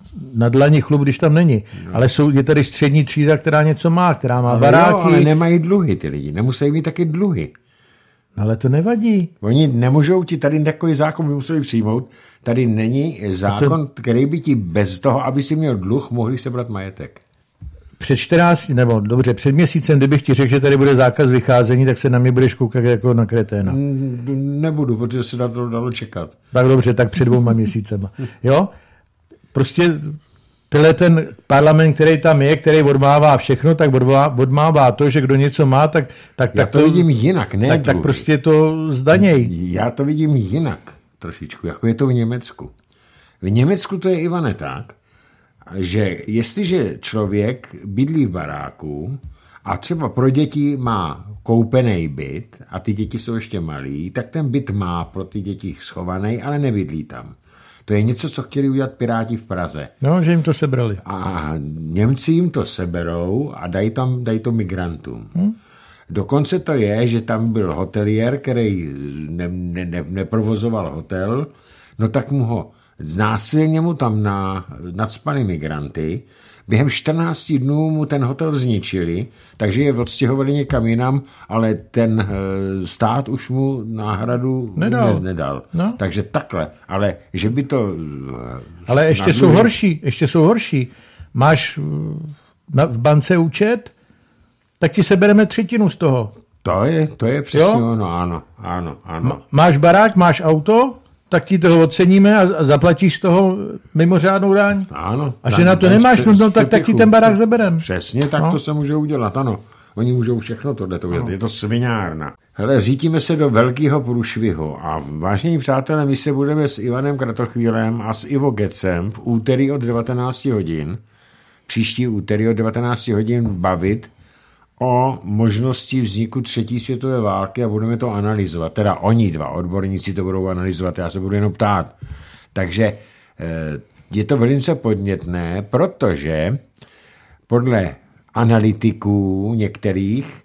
B: na dlani chlup, když tam není. No. Ale je tady střední třída, která něco má, která má baráky.
A: Jo, ale nemají dluhy ty lidi, nemusí mít taky dluhy.
B: Ale to nevadí.
A: Oni nemůžou ti, tady takový zákon by museli přijmout, tady není zákon, který by ti bez toho, aby si měl dluh, mohli sebrat majetek.
B: Před měsícem, kdybych ti řekl, že tady bude zákaz vycházení, tak se na mě budeš koukat jako na kreténa.
A: Nebudu, protože se dalo čekat.
B: Tak dobře, tak před 2 měsícema. Jo? Prostě tenhle ten parlament, který tam je, který odmává všechno, tak odmává to, že kdo něco má, tak
A: já to vidím jinak, ne?
B: Tak prostě to zdaněj.
A: Já to vidím jinak trošičku, jako je to v Německu. V Německu to je, Ivane, tak, že jestliže člověk bydlí v baráku a třeba pro děti má koupený byt a ty děti jsou ještě malí, tak ten byt má pro ty děti schovaný, ale nebydlí tam. To je něco, co chtěli udělat Piráti v Praze.
B: No, že jim to sebrali.
A: A Němci jim to seberou a dají to migrantům. Dokonce to je, že tam byl hotelier, který neprovozoval hotel, no tak násilně mu tam nacpali migranty, během 14 dnů mu ten hotel zničili, takže je odstěhovali někam jinam, ale ten stát už mu náhradu nedal. No. Takže takhle, ale že by to...
B: Ale ještě jsou horší. Máš v bance účet, tak ti sebereme 1/3 z toho.
A: To je přesně ono, ano.
B: Máš barák, máš auto, tak ti toho oceníme a zaplatíš z toho mimořádnou daň.
A: Ano.
B: A že na to nemáš nutno, tak ti ten barák zaberem.
A: Přesně tak to se může udělat, ano. Oni můžou všechno tohleto udělat. Je to sviňárna. Hele, řítíme se do velkého průšvihu a vážení přátelé, my se budeme s Ivanem Kratochvílem a s Ivo Gecem v úterý od 19 hodin, příští úterý od 19 hodin bavit o možnosti vzniku 3. světové války a budeme to analyzovat. Teda oni 2 odborníci to budou analyzovat, já se budu jenom ptát. Takže je to velice podnětné, protože podle analytiků některých,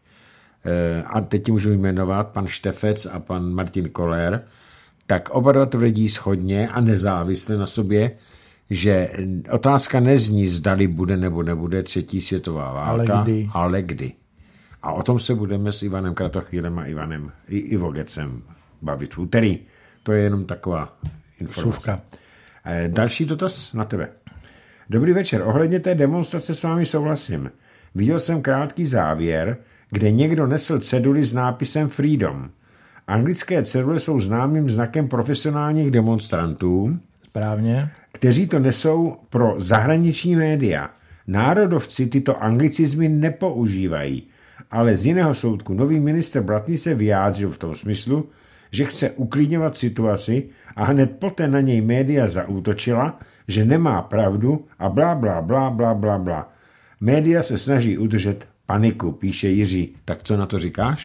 A: a teď můžu jmenovat pan Štefec a pan Martin Koller, tak oba 2 tvrdí shodně a nezávisle na sobě, že otázka nezní, zdali bude nebo nebude 3. světová válka, ale kdy. A o tom se budeme s Ivanem Kratochvílem a Ivo Gecem bavit v úterý. To je jenom taková informace. Další dotaz na tebe. Dobrý večer. Ohledně té demonstrace s vámi souhlasím. Viděl jsem krátký závěr, kde někdo nesl ceduly s nápisem Freedom. Anglické cedule jsou známým znakem profesionálních demonstrantů,
B: správně,
A: kteří to nesou pro zahraniční média. Národovci tyto anglicizmy nepoužívají, ale z jiného soudku nový ministr Blatný se vyjádřil v tom smyslu, že chce uklidňovat situaci a hned poté na něj média zaútočila, že nemá pravdu a blá, blá, blá, blá, blá, blá. Média se snaží udržet paniku, píše Jiří. Tak co na to říkáš?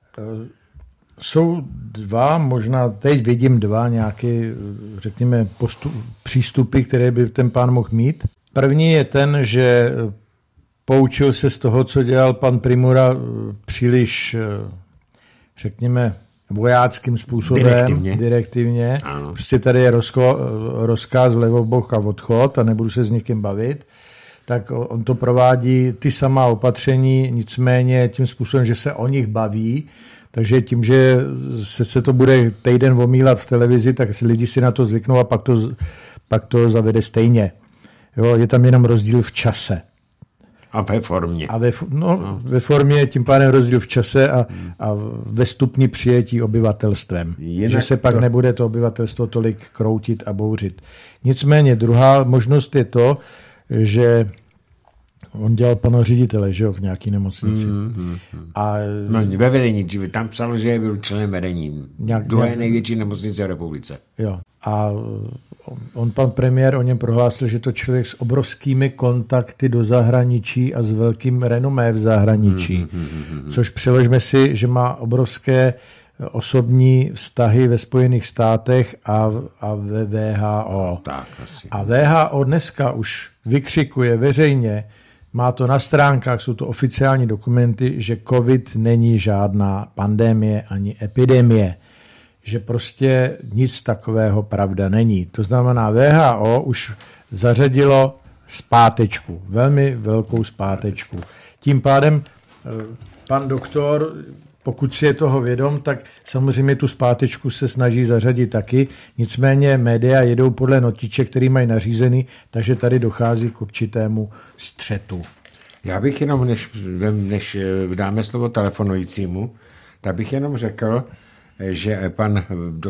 B: Jsou 2, možná teď vidím 2 nějaké, řekněme, přístupy, které by ten pán mohl mít. První je ten, že poučil se z toho, co dělal pan Primura příliš, řekněme, vojáckým způsobem, direktivně. Prostě tady je rozkaz vlevobok a odchod a nebudu se s někým bavit. Tak on to provádí ty samá opatření, nicméně tím způsobem, že se o nich baví, takže tím, že se to bude týden omílat v televizi, tak lidi si na to zvyknou a pak to zavede stejně. Jo, je tam jenom rozdíl v čase.
A: A ve formě.
B: Ve formě tím pádem rozdíl v čase a ve stupni přijetí obyvatelstvem. Že se pak nebude to obyvatelstvo tolik kroutit a bouřit. Nicméně druhá možnost je to, že on dělal pana ředitele, že jo, v nějaký nemocnici. A
A: ve vedení, tam psal, že byl členem vedení. Druhé největší nemocnice v republice.
B: Jo. A pan premiér o něm prohlásil, že to člověk s obrovskými kontakty do zahraničí a s velkým renomé v zahraničí. Což přeložme si, že má obrovské osobní vztahy ve Spojených státech a ve WHO. A WHO dneska už vykřikuje veřejně, má to na stránkách, jsou to oficiální dokumenty, že COVID není žádná pandemie ani epidemie. Že prostě nic takového pravda není. To znamená, WHO už zařadilo zpátečku, velmi velkou zpátečku. Tím pádem pan doktor, pokud si je toho vědom, tak samozřejmě tu zpátečku se snaží zařadit taky, nicméně média jedou podle notiček, který mají nařízený, takže tady dochází k určitému střetu.
A: Já bych jenom, než dáme slovo telefonujícímu, tak bych jenom řekl, že pan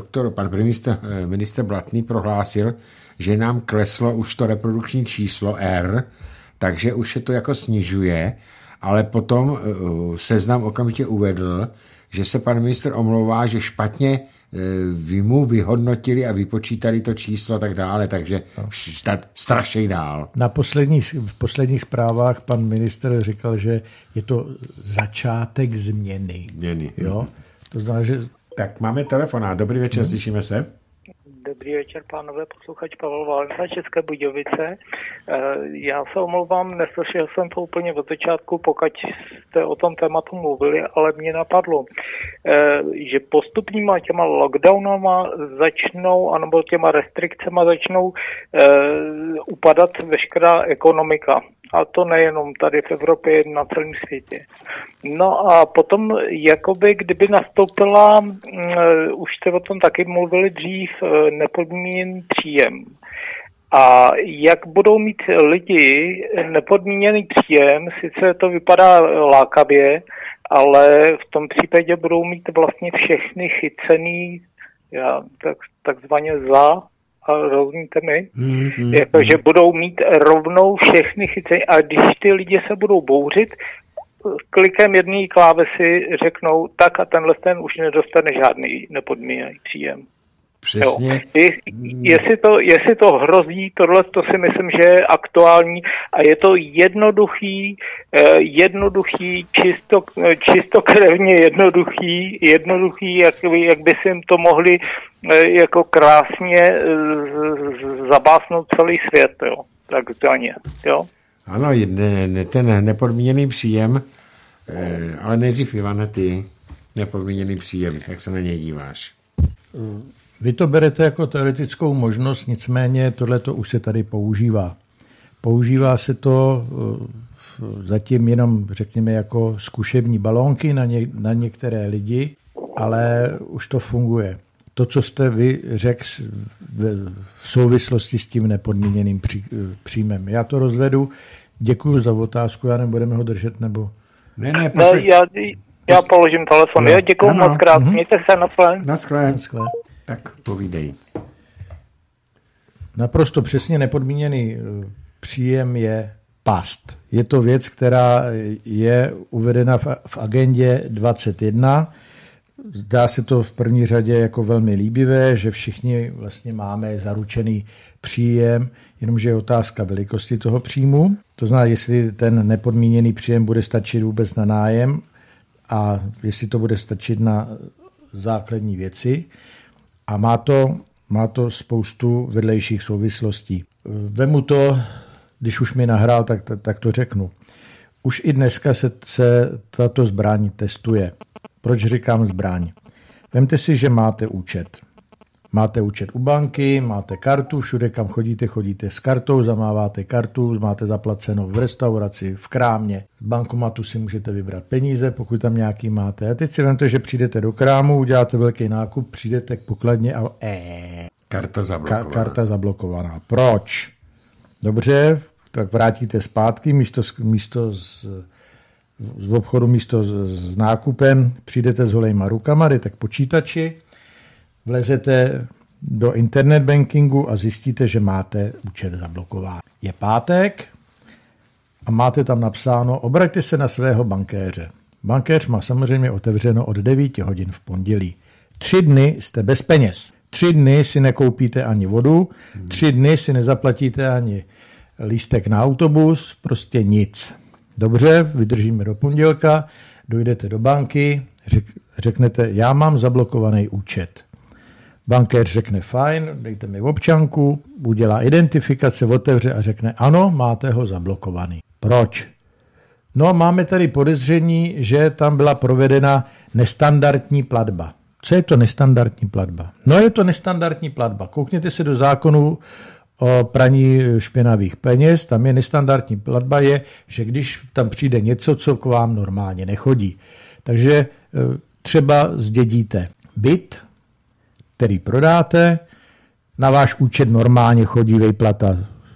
A: ministr Blatný prohlásil, že nám kleslo už to reprodukční číslo R, takže už se to jako snižuje, ale potom Seznam okamžitě uvedl, že se pan ministr omlouvá, že špatně mu vyhodnotili a vypočítali to číslo a tak dále, takže strašej dál.
B: V posledních zprávách pan ministr říkal, že je to začátek změny. Jo? To znamená, že...
A: Tak máme telefonát. Dobrý večer, slyšíme se.
C: Dobrý večer, pánové, posluchač Pavel Valenta, České Budějovice. Já se omlouvám, neslyšel jsem to úplně od začátku, pokud jste o tom tématu mluvili, ale mě napadlo, že postupnýma těma lockdownama začnou, anebo těma restrikcema začnou upadat veškerá ekonomika. A to nejenom tady v Evropě, na celém světě. No a potom, jakoby, kdyby nastoupila, už jste o tom taky mluvili dřív, nepodmíněný příjem. A jak budou mít lidi nepodmíněný příjem, sice to vypadá lákavě, ale v tom případě budou mít vlastně všechny chycený, takzvaně a rozumíte mi? Jakože budou mít rovnou všechny chycení a když ty lidi se budou bouřit, klikem jedné klávesy řeknou tak a tenhle ten už nedostane žádný nepodmíněný příjem.
A: Přesně.
C: Jestli to hrozí, tohle to si myslím, že je aktuální a je to jednoduchý, čistokrevně jednoduchý, jak by si jim to mohli jako krásně zabásnout celý svět, jo, takzvaně, jo.
A: Ano, ten nepodmíněný příjem, ale nejdřív, Ivane, ty nepodmíněný příjem, jak se na něj díváš?
B: Vy to berete jako teoretickou možnost, nicméně tohleto už se tady používá. Používá se to zatím jenom, řekněme, jako zkušební balónky na některé lidi, ale už to funguje. To, co jste vy řekl v souvislosti s tím nepodmíněným příjmem. Já to rozvedu. Děkuji za otázku, já nebudeme ho držet, nebo...
A: Ne,
C: já položím telefon. No. Děkuji moc krát. Mějte se na
A: sklé. Tak povídej.
B: Naprosto přesně nepodmíněný příjem je past. Je to věc, která je uvedena v agendě 21. Zdá se to v první řadě jako velmi líbivé, že všichni vlastně máme zaručený příjem, jenomže je otázka velikosti toho příjmu. To znamená, jestli ten nepodmíněný příjem bude stačit vůbec na nájem a jestli to bude stačit na základní věci. A má to spoustu vedlejších souvislostí. Vemu to, když už mi nahrál, tak to řeknu. Už i dneska se tato zbraň testuje. Proč říkám zbraň? Vemte si, že máte účet. Máte účet u banky, máte kartu, všude kam chodíte s kartou, zamáváte kartu, máte zaplacenou v restauraci, v krámě. Z bankomatu si můžete vybrat peníze, pokud tam nějaký máte. A teď si vemte, že přijdete do krámu, uděláte velký nákup, přijdete k pokladně a karta zablokovaná. Proč? Dobře, tak vrátíte zpátky, místo z obchodu, místo s nákupem, přijdete s holejma rukama, jdete k počítači, vlezete do internet bankingu a zjistíte, že máte účet zablokován. Je pátek a máte tam napsáno, obraťte se na svého bankéře. Bankéř má samozřejmě otevřeno od 9 hodin v pondělí. 3 dny jste bez peněz. 3 dny si nekoupíte ani vodu, 3 dny si nezaplatíte ani lístek na autobus, prostě nic. Dobře, vydržíme do pondělka, dojdete do banky, řeknete, já mám zablokovaný účet. Bankéř řekne, fajn, dejte mi občanku, udělá identifikace, otevře a řekne, ano, máte ho zablokovaný. Proč? No, máme tady podezření, že tam byla provedena nestandardní platba. Co je to nestandardní platba? No, je to nestandardní platba. Koukněte se do zákonu o praní špinavých peněz. Tam je nestandardní platba je, že když tam přijde něco, co k vám normálně nechodí. Takže třeba zdědíte byt, který prodáte, na váš účet normálně chodí výplata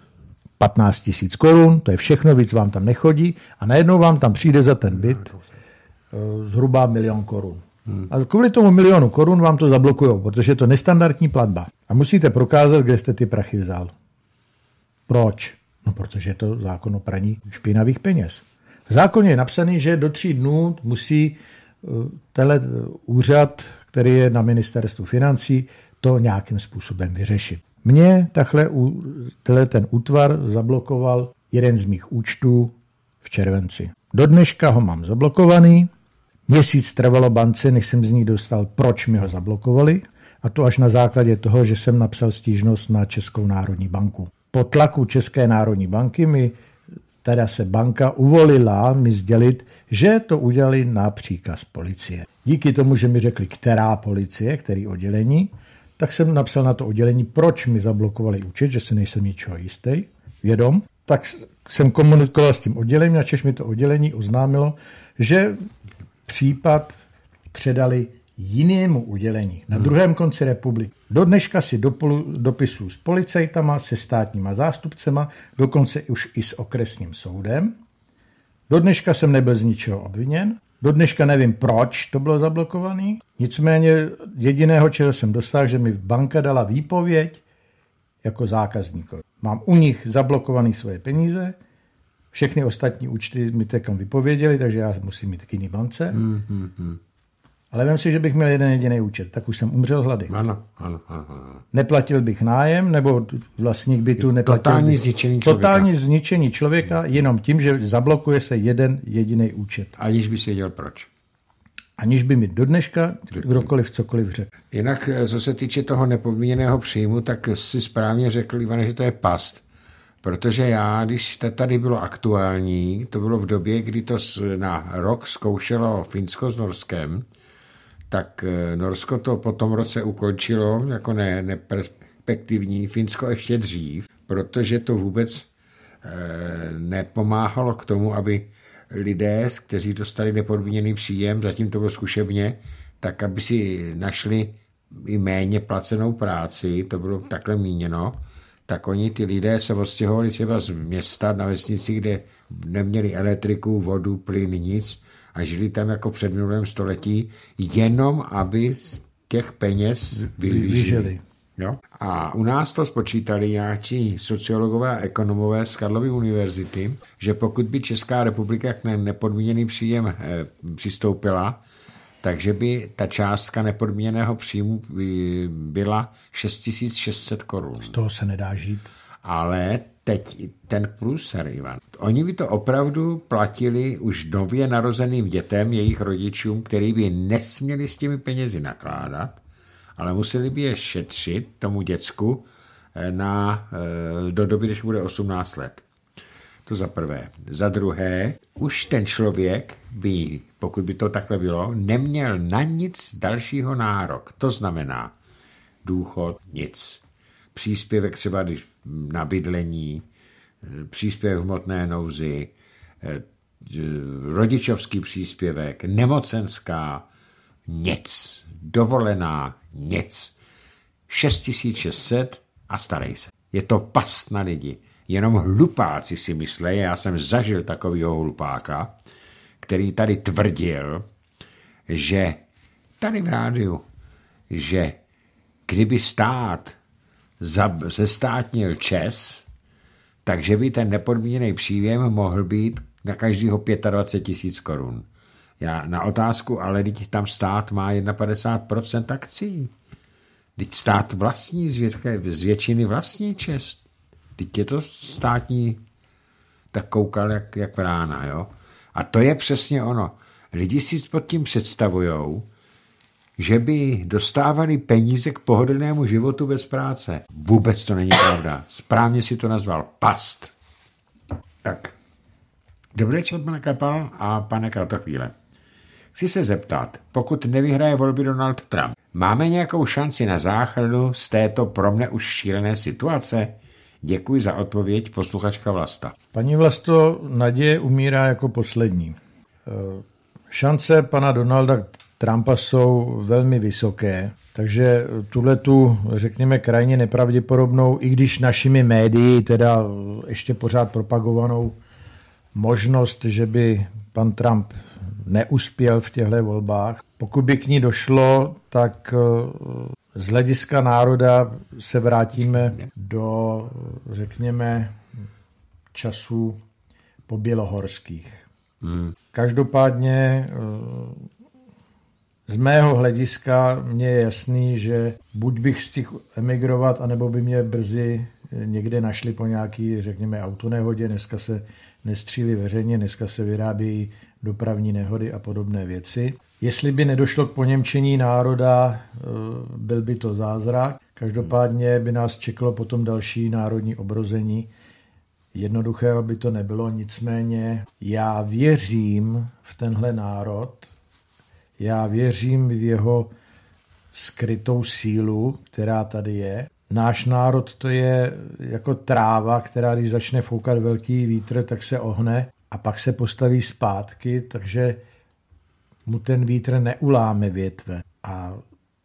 B: 15 000 korun, to je všechno, víc vám tam nechodí a najednou vám tam přijde za ten byt zhruba 1 000 000 korun. A kvůli tomu 1 000 000 korun vám to zablokujou, protože je to nestandardní platba. A musíte prokázat, kde jste ty prachy vzal. Proč? No, protože je to zákon o praní špinavých peněz. V zákoně je napsaný, že do 3 dnů musí tenhle úřad, který je na ministerstvu financí, to nějakým způsobem vyřešit. Mně tenhle ten útvar zablokoval jeden z mých účtů v červenci. Do dneška ho mám zablokovaný. Měsíc trvalo bance, než jsem z ní dostal, proč mi ho zablokovali. A to až na základě toho, že jsem napsal stížnost na Českou národní banku. Po tlaku České národní banky mi teda se banka uvolila mi sdělit, že to udělali na příkaz policie. Díky tomu, že mi řekli, která policie, který oddělení, tak jsem napsal na to oddělení, proč mi zablokovali účet, že si nejsem ničeho jistý, vědom. Tak jsem komunikoval s tím oddělením, načež mi to oddělení oznámilo, že případ předali jinému oddělení na druhém konci republiky. Do dneška si dopisuju s policajtama, se státníma zástupcema, dokonce už i s okresním soudem. Do dneška jsem nebyl z ničeho obviněn. Do dneška nevím, proč to bylo zablokované. Nicméně jediného, čeho jsem dosáhl, že mi banka dala výpověď jako zákazníkovi. Mám u nich zablokované svoje peníze, všechny ostatní účty mi teďkom vypověděli, takže já musím mít k jiný bance. Ale vem si, že bych měl jeden jediný účet, tak už jsem umřel hlady.
A: Ano.
B: Neplatil bych nájem, nebo vlastník bytu neplatil. Totální zničení člověka jenom tím, že zablokuje se jeden jediný účet.
A: Aniž bys věděl proč.
B: Aniž by mi do dneška kdokoliv cokoliv řekl.
A: Jinak, co se týče toho nepodmíněného příjmu, tak si správně řekl, Ivane, že to je past. Protože já, když to tady bylo aktuální, to bylo v době, kdy to na rok zkoušelo Finsko s Norskem, tak Norsko to po tom roce ukončilo jako neperspektivní, Finsko ještě dřív, protože to vůbec nepomáhalo k tomu, aby lidé, kteří dostali nepodmíněný příjem, zatím to bylo zkušebně, tak aby si našli i méně placenou práci, to bylo takhle míněno, tak oni, ty lidé, se odstěhovali třeba z města na vesnici, kde neměli elektriku, vodu, plyn, nic a žili tam jako v předminulém století, jenom aby z těch peněz vyžili. Jo? A u nás to spočítali nějakí sociologové a ekonomové z Karlovy univerzity, že pokud by Česká republika k nepodmíněný příjem přistoupila, takže by ta částka nepodmíněného příjmu byla 6 600 korun.
B: Z toho se nedá žít.
A: Ale teď ten průser, Ivan. Oni by to opravdu platili už nově narozeným dětem, jejich rodičům, který by nesměli s těmi penězi nakládat, ale museli by je šetřit tomu děcku do doby, když bude 18 let. To za prvé. Za druhé, už ten člověk by, pokud by to takhle bylo, neměl na nic dalšího nárok. To znamená důchod, nic. Příspěvek třeba na bydlení, příspěvek v hmotné nouzi, rodičovský příspěvek, nemocenská, nic. Dovolená, nic. 6 600 a starej se. Je to past na lidi. Jenom hlupáci si myslejí, já jsem zažil takovýho hlupáka, který tady tvrdil, že tady v rádiu, že kdyby stát zestátnil ČEZ, takže by ten nepodmíněný příjem mohl být na každého 25 000 korun. Já na otázku, ale teď tam stát má 51% akcí. Teď stát vlastní, z většiny vlastní ČEZ. Teď je to státní, tak koukal jak vrána, jo. A to je přesně ono. Lidi si pod tím představujou, že by dostávali peníze k pohodlnému životu bez práce. Vůbec to není pravda. Správně si to nazval past. Tak. Dobrý večer, pane Kapal a pane Kratochvíle. Chci se zeptat, pokud nevyhraje volby Donald Trump, máme nějakou šanci na záchranu z této pro mne už šílené situace? Děkuji za odpověď, posluchačka Vlasta.
B: Paní Vlasto, naděje umírá jako poslední. Šance pana Donalda Trumpa jsou velmi vysoké, takže tuhletu, řekněme, krajně nepravděpodobnou, i když našimi médii, teda ještě pořád propagovanou možnost, že by pan Trump neuspěl v těchto volbách. Pokud by k ní došlo, tak z hlediska národa se vrátíme do, řekněme, časů pobělohorských. Každopádně z mého hlediska mně je jasný, že buď bych stihl emigrovat, anebo by mě brzy někde našli po nějaký, řekněme, autonehodě. Dneska se nestřílí veřejně, dneska se vyrábějí dopravní nehody a podobné věci. Jestli by nedošlo k poněmčení národa, byl by to zázrak. Každopádně by nás čekalo potom další národní obrození. Jednoduchého by to nebylo, nicméně já věřím v tenhle národ, já věřím v jeho skrytou sílu, která tady je. Náš národ to je jako tráva, která když začne foukat velký vítr, tak se ohne a pak se postaví zpátky, takže mu ten vítr neuláme větve. A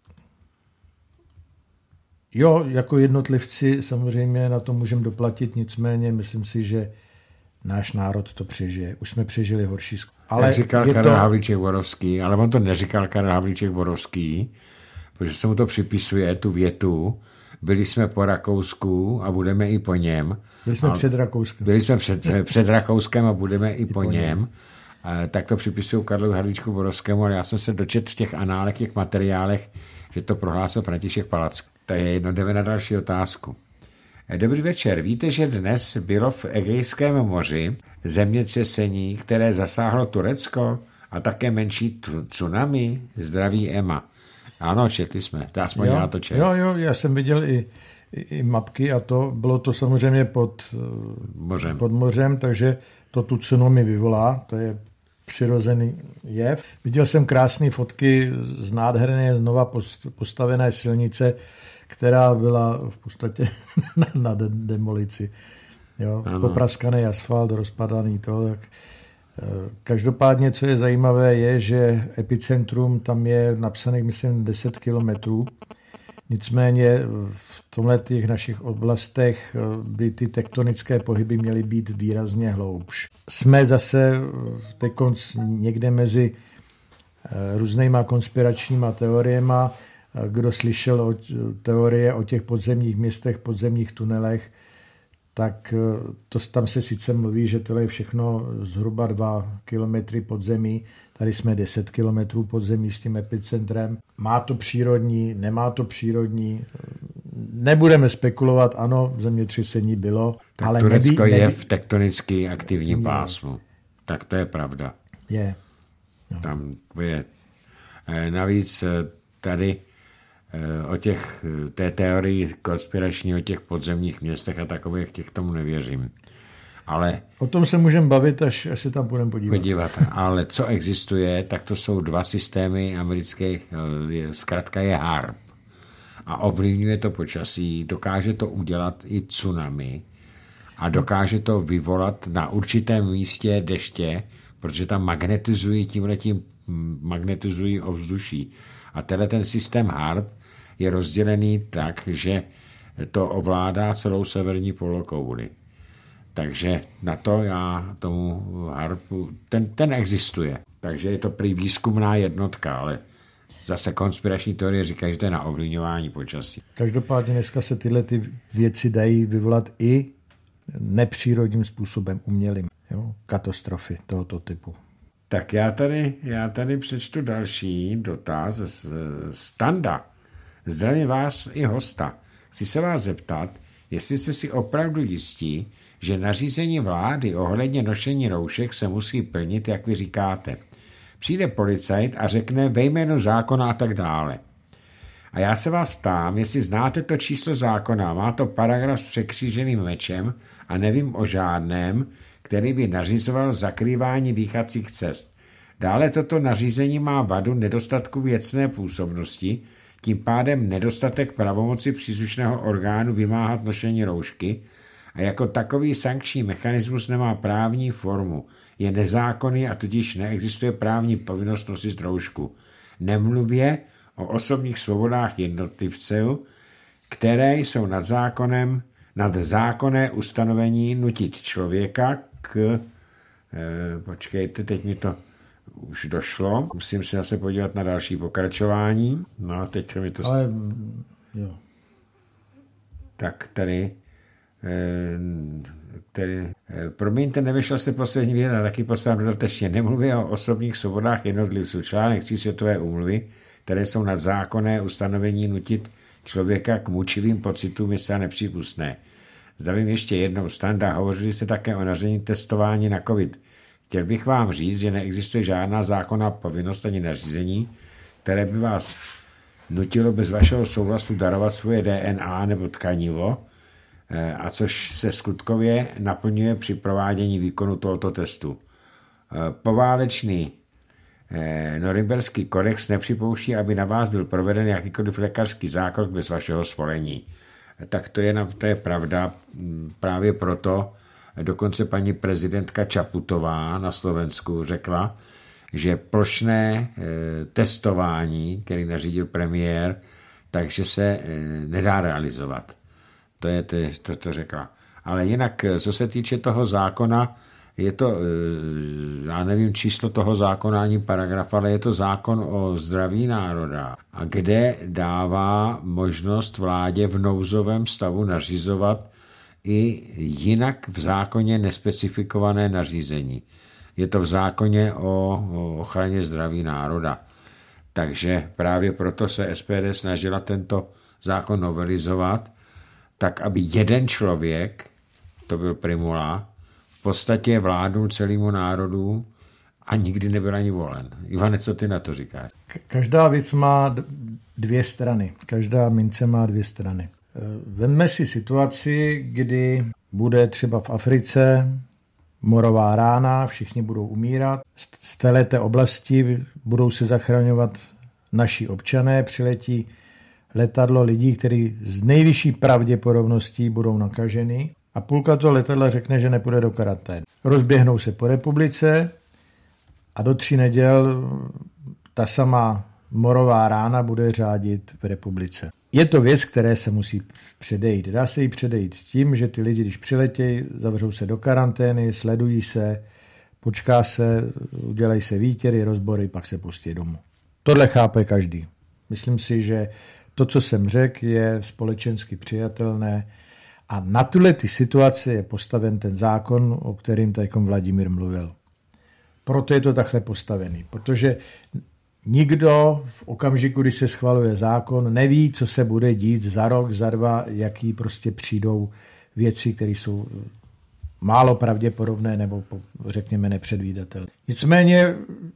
B: jo, jako jednotlivci samozřejmě na to můžeme doplatit, nicméně myslím si, že náš národ to přežije. Už jsme přežili horší
A: ale jak říkal Karel Havlíček-Borovský, ale on to neříkal Karel Havlíček-Borovský, protože se mu to připisuje, tu větu, byli jsme po Rakousku a budeme i po něm.
B: Byli jsme před Rakouskem.
A: Byli jsme před Rakouskem a budeme i po něm. Tak to připisují Karlu Havlíčku-Borovskému, ale já jsem se dočetl v těch análech, těch materiálech, že to prohlásil František Palacký. To je jedno, jdeme na další otázku. Dobrý večer. Víte, že dnes bylo v Egejském moři zemětřesení, které zasáhlo Turecko a také menší tsunami? Zdraví Emma. Ano, četli jsme. Aspoň já to četl.
B: Jo, já jsem viděl i mapky a to bylo to samozřejmě pod mořem, takže to tu tsunami vyvolá. To je přirozený jev. Viděl jsem krásné fotky z nádherné znova postavené silnice, která byla v podstatě na demolici. Jo, popraskaný asfalt, rozpadaný to. Tak. Každopádně, co je zajímavé, je, že epicentrum tam je napsaných, myslím, 10 kilometrů. Nicméně v tomhle těch našich oblastech by ty tektonické pohyby měly být výrazně hloubš. Jsme zase někde mezi různýma konspiračníma teoriema. Kdo slyšel o teorie o těch podzemních městech, podzemních tunelech, tak tam se sice mluví, že to je všechno zhruba 2 kilometry podzemí. Tady jsme 10 kilometrů podzemí s tím epicentrem. Má to přírodní, nemá to přírodní. Nebudeme spekulovat, ano, zemětřesení bylo.
A: Tak ale Turecko je v tektonicky aktivním pásmu. Tak to je pravda.
B: Je.
A: No. Tam je. Navíc tady o té teorii konspirační o těch podzemních městech a takových, těch tomu nevěřím. Ale
B: o tom se můžeme bavit, až se tam budeme podívat.
A: Ale co existuje, tak to jsou 2 systémy amerických, zkrátka je HARP. A ovlivňuje to počasí, dokáže to udělat i tsunami a dokáže to vyvolat na určitém místě deště, protože tam magnetizují ovzduší. A ten systém HARP je rozdělený tak, že to ovládá celou severní polokouli. Takže na to já tomu HARPu, ten existuje. Takže je to prý výzkumná jednotka, ale zase konspirační teorie říkají, že to je na ovlivňování počasí.
B: Každopádně dneska se tyhle ty věci dají vyvolat i nepřírodním způsobem, umělým. Jo? Katastrofy tohoto typu.
A: Tak já tady přečtu další dotaz z Standa. Zdravím vás i hosta. Chci se vás zeptat, jestli jste si opravdu jistí, že nařízení vlády ohledně nošení roušek se musí plnit, jak vy říkáte. Přijde policajt a řekne ve jménu zákona a tak dále. A já se vás ptám, jestli znáte to číslo zákona, má to paragraf s překříženým mečem a nevím o žádném, který by nařizoval zakrývání dýchacích cest. Dále toto nařízení má vadu nedostatku věcné působnosti, tím pádem nedostatek pravomoci příslušného orgánu vymáhat nošení roušky a jako takový sankční mechanismus nemá právní formu. Je nezákonný a tudíž neexistuje právní povinnost nosit roušku. Nemluvě o osobních svobodách jednotlivců, které jsou nad zákonné ustanovení nutit člověka k... počkejte, teď mi to už došlo. Musím se zase podívat na další pokračování. No, teď mi to...
B: Ale, jo.
A: Tak tady... promiňte, nevyšla se poslední věta, taky poslám dodatečně. Nemluví o osobních svobodách jednotlivců. Článek 3 Světové úmluvy, které jsou nad zákonné ustanovení nutit člověka k mučivým pocitům, je zcela nepřípustné. Zdravím ještě jednou, Standa, hovořili jste také o nařízení testování na COVID. Chtěl bych vám říct, že neexistuje žádná zákonná povinnost ani nařízení, které by vás nutilo bez vašeho souhlasu darovat svoje DNA nebo tkanivo, a což se skutkově naplňuje při provádění výkonu tohoto testu. Poválečný Norimberský kodex nepřipouští, aby na vás byl proveden jakýkoliv lékařský zákrok bez vašeho svolení. Tak to je pravda. Právě proto dokonce paní prezidentka Čaputová na Slovensku řekla, že plošné testování, který nařídil premiér, takže se nedá realizovat. To řekla. Ale jinak, co se týče toho zákona, je to, já nevím číslo toho zákona ani paragraf, ale je to zákon o zdraví národa, a kde dává možnost vládě v nouzovém stavu nařizovat i jinak v zákoně nespecifikované nařízení. Je to v zákoně o ochraně zdraví národa. Takže právě proto se SPD snažila tento zákon novelizovat, tak aby jeden člověk, to byl Primula, v podstatě vládnul celému národu a nikdy nebyl ani volen. Ivane, co ty na to říkáš?
B: Každá věc má dvě strany. Každá mince má dvě strany. Vemme si situaci, kdy bude třeba v Africe morová rána, všichni budou umírat. Z této oblasti budou se zachraňovat naši občané, přiletí letadlo lidí, kteří z nejvyšší pravděpodobností budou nakaženi, a půlka toho letadla řekne, že nepůjde do karantény. Rozběhnou se po republice a do 3 neděl ta samá morová rána bude řádit v republice. Je to věc, které se musí předejít. Dá se jí předejít tím, že ty lidi, když přiletějí, zavřou se do karantény, sledují se, počká se, udělají se výtěry, rozbory, pak se pustí domů. Tohle chápe každý. Myslím si, že to, co jsem řekl, je společensky přijatelné a na tuhle ty situaci je postaven ten zákon, o kterým tady Vladimír mluvil. Proto je to takhle postavený, protože nikdo v okamžiku, kdy se schvaluje zákon, neví, co se bude dít za rok, za 2, jaký prostě přijdou věci, které jsou málo pravděpodobné nebo řekněme nepředvídatelné. Nicméně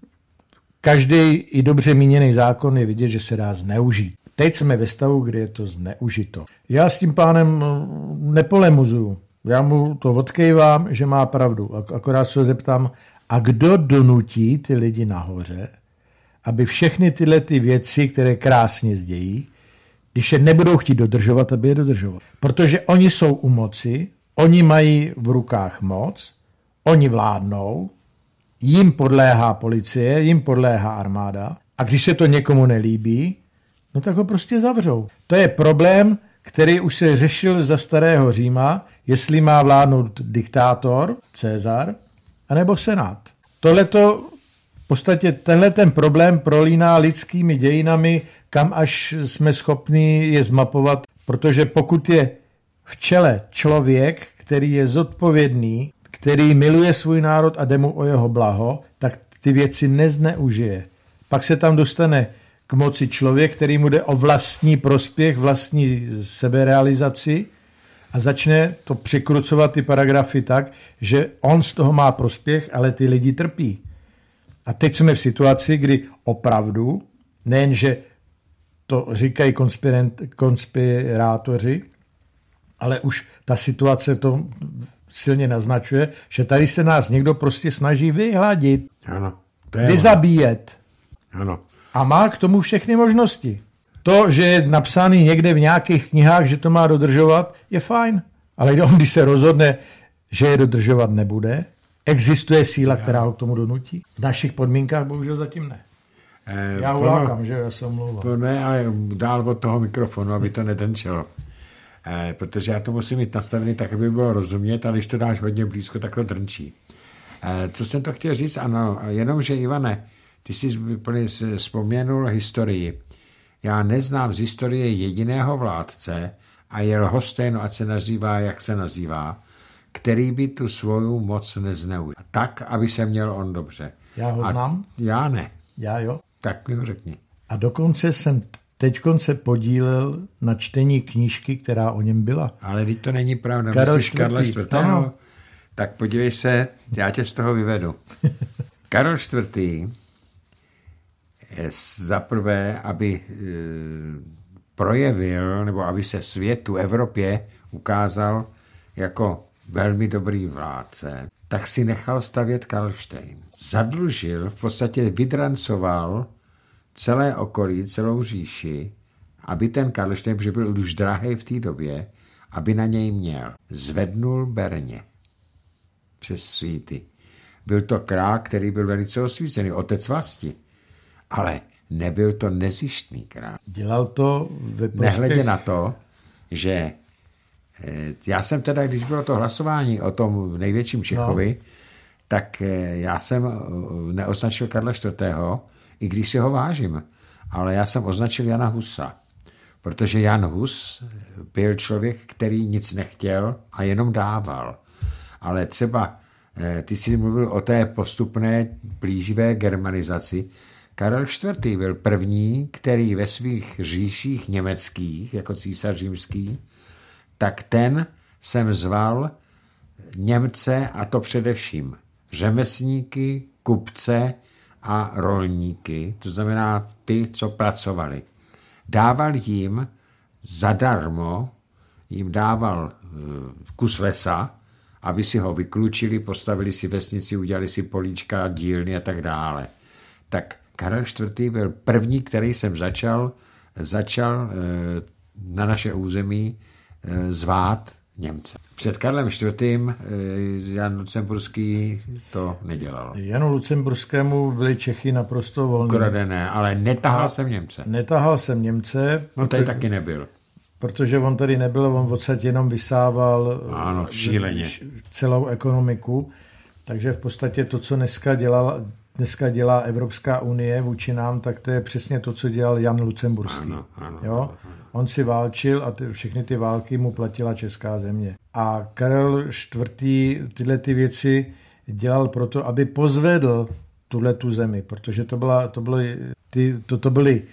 B: každý i dobře míněný zákon je vidět, že se dá zneužít. Teď jsme ve stavu, kdy je to zneužito. Já s tím pánem nepolemizuju. Já mu to odkejvám, že má pravdu. Akorát se zeptám, a kdo donutí ty lidi nahoře, aby všechny tyhle ty věci, které krásně zdějí, když je nebudou chtít dodržovat, aby je dodržovat. Protože oni jsou u moci, oni mají v rukách moc, oni vládnou, jim podléhá policie, jim podléhá armáda, a když se to někomu nelíbí, no tak ho prostě zavřou. To je problém, který už se řešil za starého Říma, jestli má vládnout diktátor, Cezar, anebo senát. Tohleto v podstatě tenhle ten problém prolíná lidskými dějinami, kam až jsme schopni je zmapovat, protože pokud je v čele člověk, který je zodpovědný, který miluje svůj národ a jde mu o jeho blaho, tak ty věci nezneužije. Pak se tam dostane k moci člověk, který mu jde o vlastní prospěch, vlastní seberealizaci a začne to překrucovat ty paragrafy tak, že on z toho má prospěch, ale ty lidi trpí. A teď jsme v situaci, kdy opravdu, nejenže to říkají konspirátoři, ale už ta situace to silně naznačuje, že tady se nás někdo prostě snaží vyhladit,
A: ano,
B: vyzabíjet.
A: Ano.
B: A má k tomu všechny možnosti. To, že je napsaný někde v nějakých knihách, že to má dodržovat, je fajn. Ale když se rozhodne, že je dodržovat nebude, existuje síla, která ho k tomu donutí? V našich podmínkách bohužel zatím ne. Já ulákám, že já se omlouvám.
A: Ne, ale dál od toho mikrofonu, aby to netenčelo. Protože já to musím mít nastavený tak, aby bylo rozumět, a když to dáš hodně blízko, tak to drnčí. Co jsem to chtěl říct? Ano, jenomže Ivane, ty jsi vzpomněnul historii. Já neznám z historie jediného vládce, a je lhostejno, ať se nazývá, jak se nazývá, který by tu svou moc nezneužil. Tak, aby se měl on dobře.
B: Já ho znám?
A: Já ne.
B: Já jo?
A: Tak mi ho řekni.
B: A dokonce jsem teďkon se podílel na čtení knížky, která o něm byla.
A: Ale teď to není pravda.
B: Karel
A: Myslíš Karla IV. Tak podívej se, já tě z toho vyvedu. Karel IV. Zaprvé, aby projevil, nebo aby se světu, Evropě ukázal jako velmi dobrý vládce, tak si nechal stavět Karlštejn. Zadlužil, v podstatě vydrancoval celé okolí, celou říši, aby ten Karlštejn, protože byl už drahý v té době, aby na něj měl. Zvednul berně přes svíty. Byl to král, který byl velice osvícený, otec vlasti, ale nebyl to nezištný král.
B: Dělal to ve prospěch...
A: Nehledě na to, že já jsem teda, když bylo to hlasování o tom největším Čechovi, tak já jsem neoznačil Karla IV., i když si ho vážím, ale já jsem označil Jana Husa, protože Jan Hus byl člověk, který nic nechtěl a jenom dával. Ale třeba ty jsi mluvil o té postupné blíživé germanizaci. Karel IV. Byl první, který ve svých říších německých, jako císař římský, tak ten jsem zval Němce, a to především řemeslníky, kupce a rolníky, to znamená ty, co pracovali. Dával jim zadarmo, jim dával kus lesa, aby si ho vyklučili, postavili si vesnici, udělali si políčka, dílny a tak dále. Tak Karel IV. Byl první, který jsem začal na naše území zvát Němce. Před Karlem IV. Jan Lucemburský to nedělal.
B: Janu Lucemburskému byli Čechy naprosto volní.
A: Kradené, ale netahal jsem Němce.
B: Netahal jsem Němce.
A: No tady taky nebyl. Protože
B: on tady nebyl, on odsaď jenom vysával
A: šíleně
B: celou ekonomiku. Takže v podstatě to, co dneska dělá Evropská unie vůči nám, tak to je přesně to, co dělal Jan Lucemburský. Ano. On si válčil a všechny ty války mu platila česká země. A Karel IV. Tyhle ty věci dělal proto, aby pozvedl tuhletu zemi, protože to byli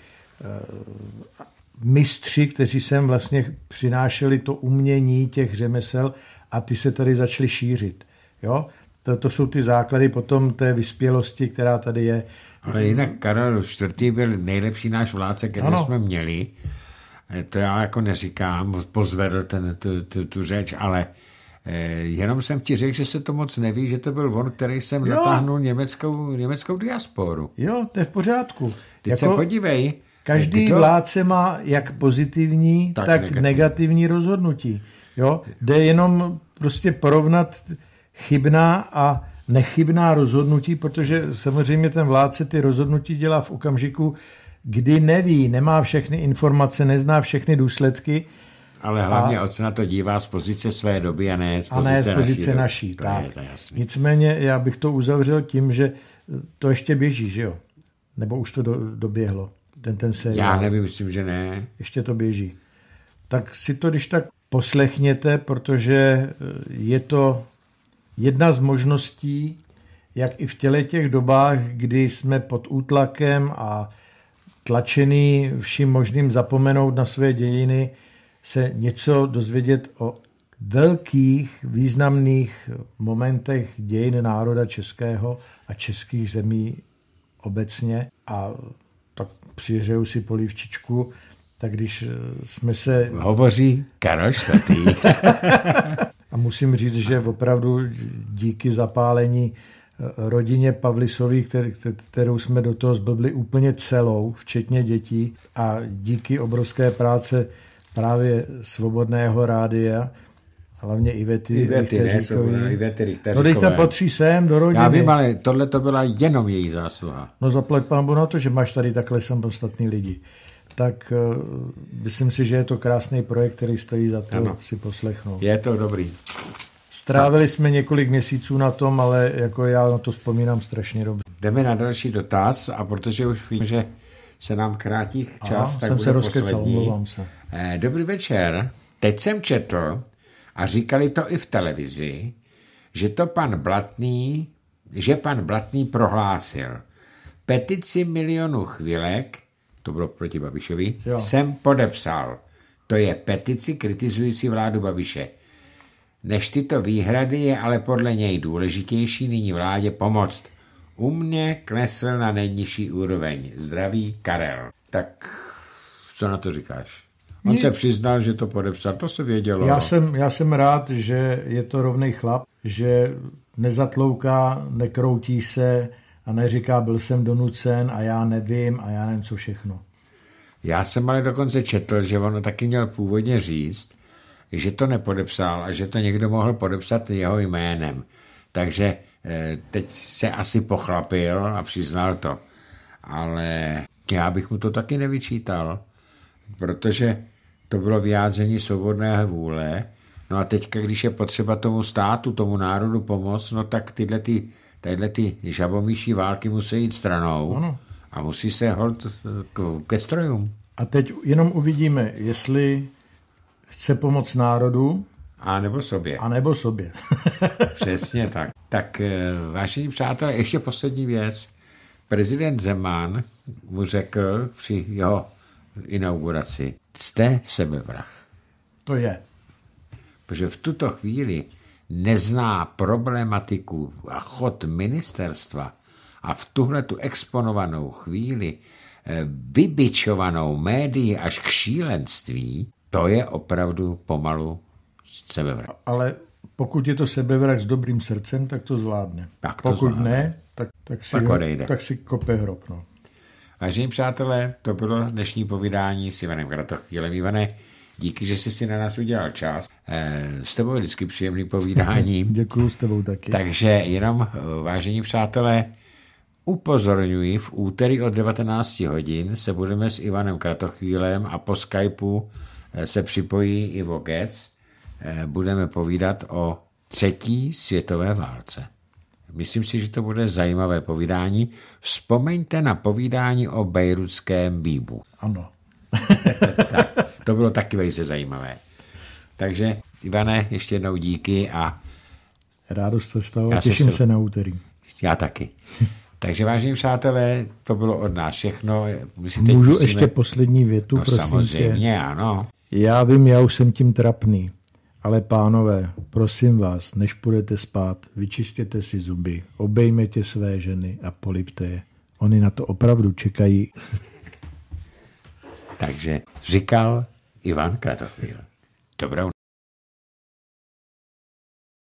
B: mistři, kteří sem vlastně přinášeli to umění těch řemesel a ty se tady začaly šířit. Jo? To jsou ty základy potom té vyspělosti, která tady je.
A: Ale jinak Karel IV. Byl nejlepší náš vládce, který jsme měli. To já jako neříkám, pozvedl tu řeč, ale jenom jsem ti řekl, že se to moc neví, že to byl on, který jsem natáhnul německou diasporu.
B: Jo, to je v pořádku.
A: Teď se podívej.
B: Každý vládce má jak pozitivní, tak negativní rozhodnutí. Jo? Jde jenom prostě porovnat chybná a nechybná rozhodnutí, protože samozřejmě ten vládce ty rozhodnutí dělá v okamžiku, kdy neví, nemá všechny informace, nezná všechny důsledky.
A: Ale hlavně se na to dívá z pozice své doby a ne z pozice naší.
B: To je nicméně já bych to uzavřel tím, že to ještě běží, že jo? Nebo už to doběhlo, ten seriál.
A: Já nevím, myslím, že ne.
B: Ještě to běží. Tak si to když tak poslechněte, protože je to jedna z možností, jak i v těch dobách, kdy jsme pod útlakem a tlačený vším možným zapomenout na své dějiny, se něco dozvědět o velkých, významných momentech dějin národa českého a českých zemí obecně. A tak přihřeju si polívčičku, tak když jsme se...
A: Hovoří Karel IV.
B: A musím říct, že opravdu díky zapálení rodině Pavlisových, kterou jsme do toho zblbli úplně celou, včetně dětí, a díky obrovské práce právě Svobodného rádia Hlavně Ivety
A: Richteříkové.
B: No teď to patří sem do rodiny.
A: Já vím, ale tohle to byla jenom její zásluha.
B: No zaplať pánbu na to, že máš tady takhle samostatný lidi. Tak myslím si, že je to krásný projekt, který stojí za to ano. Si poslechnout.
A: Je to dobrý.
B: Strávili jsme několik měsíců na tom, ale jako já na to vzpomínám strašně dobře.
A: Jdeme na další dotaz a protože už vím, že se nám krátí čas, tak
B: jsem
A: bude
B: se rozkecal,
A: poslední.
B: omlouvám se.
A: Dobrý večer. Teď jsem četl a říkali to i v televizi, že pan Blatný prohlásil petici 1 milionu chvilek, to bylo proti Babišovi, jsem podepsal. To je petici kritizující vládu Babiše. Než tyto výhrady je ale podle něj důležitější nyní vládě pomoct. U mě klesl na nejnižší úroveň. Zdraví Karel. Tak co na to říkáš? On se přiznal, že to podepsal, to se vědělo.
B: Já jsem rád, že je to rovnej chlap, že nezatlouká, nekroutí se a neříká, byl jsem donucen a já nevím co všechno.
A: Já jsem ale dokonce četl, že on taky měl původně říct, že to nepodepsal a že to někdo mohl podepsat jeho jménem. Takže teď se asi pochlapil a přiznal to. Ale já bych mu to taky nevyčítal, protože to bylo vyjádření svobodné vůle. No a teďka, když je potřeba tomu státu, tomu národu pomoct, no tak tyhle ty žabomyší války musí jít stranou. Ano. A musí se holt ke strojům.
B: A teď jenom uvidíme, jestli chce pomoct národu.
A: A nebo sobě. Přesně tak. Tak, vážení přátelé, ještě poslední věc. Prezident Zeman mu řekl při jeho inauguraci, jste sebevrah.
B: To je.
A: Protože v tuto chvíli nezná problematiku a chod ministerstva a v tuhletu exponovanou chvíli vybičovanou médii až k šílenství, to je opravdu pomalu sebevrah.
B: Ale pokud je to sebevrah s dobrým srdcem, tak to zvládne. Pokud ne, tak si kope hrob. No.
A: Vážení přátelé, to bylo dnešní povídání s Ivanem Kratochvílem. Ivane, díky, že jsi si na nás udělal čas. S tebou je vždycky příjemný povídání.
B: Děkuju, s tebou taky.
A: Takže jenom, vážení přátelé, upozorňuji, v úterý od 19 hodin se budeme s Ivanem Kratochvílem a po Skypeu se připojí Ivo Gec. Budeme povídat o 3. světové válce. Myslím si, že to bude zajímavé povídání. Vzpomeňte na povídání o bejrutském výbuchu.
B: Ano.
A: Tak, to bylo taky velice zajímavé. Takže, Ivane, ještě jednou díky a
B: rádost se stalo. Těším se na úterý.
A: Já taky. Takže, vážení přátelé, to bylo od nás všechno.
B: Můžu ještě poslední větu,
A: no, prosím samozřejmě, tě. Ano.
B: Já vím, já už jsem tím trapný, ale pánové, prosím vás, než půjdete spát, vyčistěte si zuby, obejměte své ženy a polipte je. Oni na to opravdu čekají.
A: Takže říkal Ivan Kratochvíl. Dobrou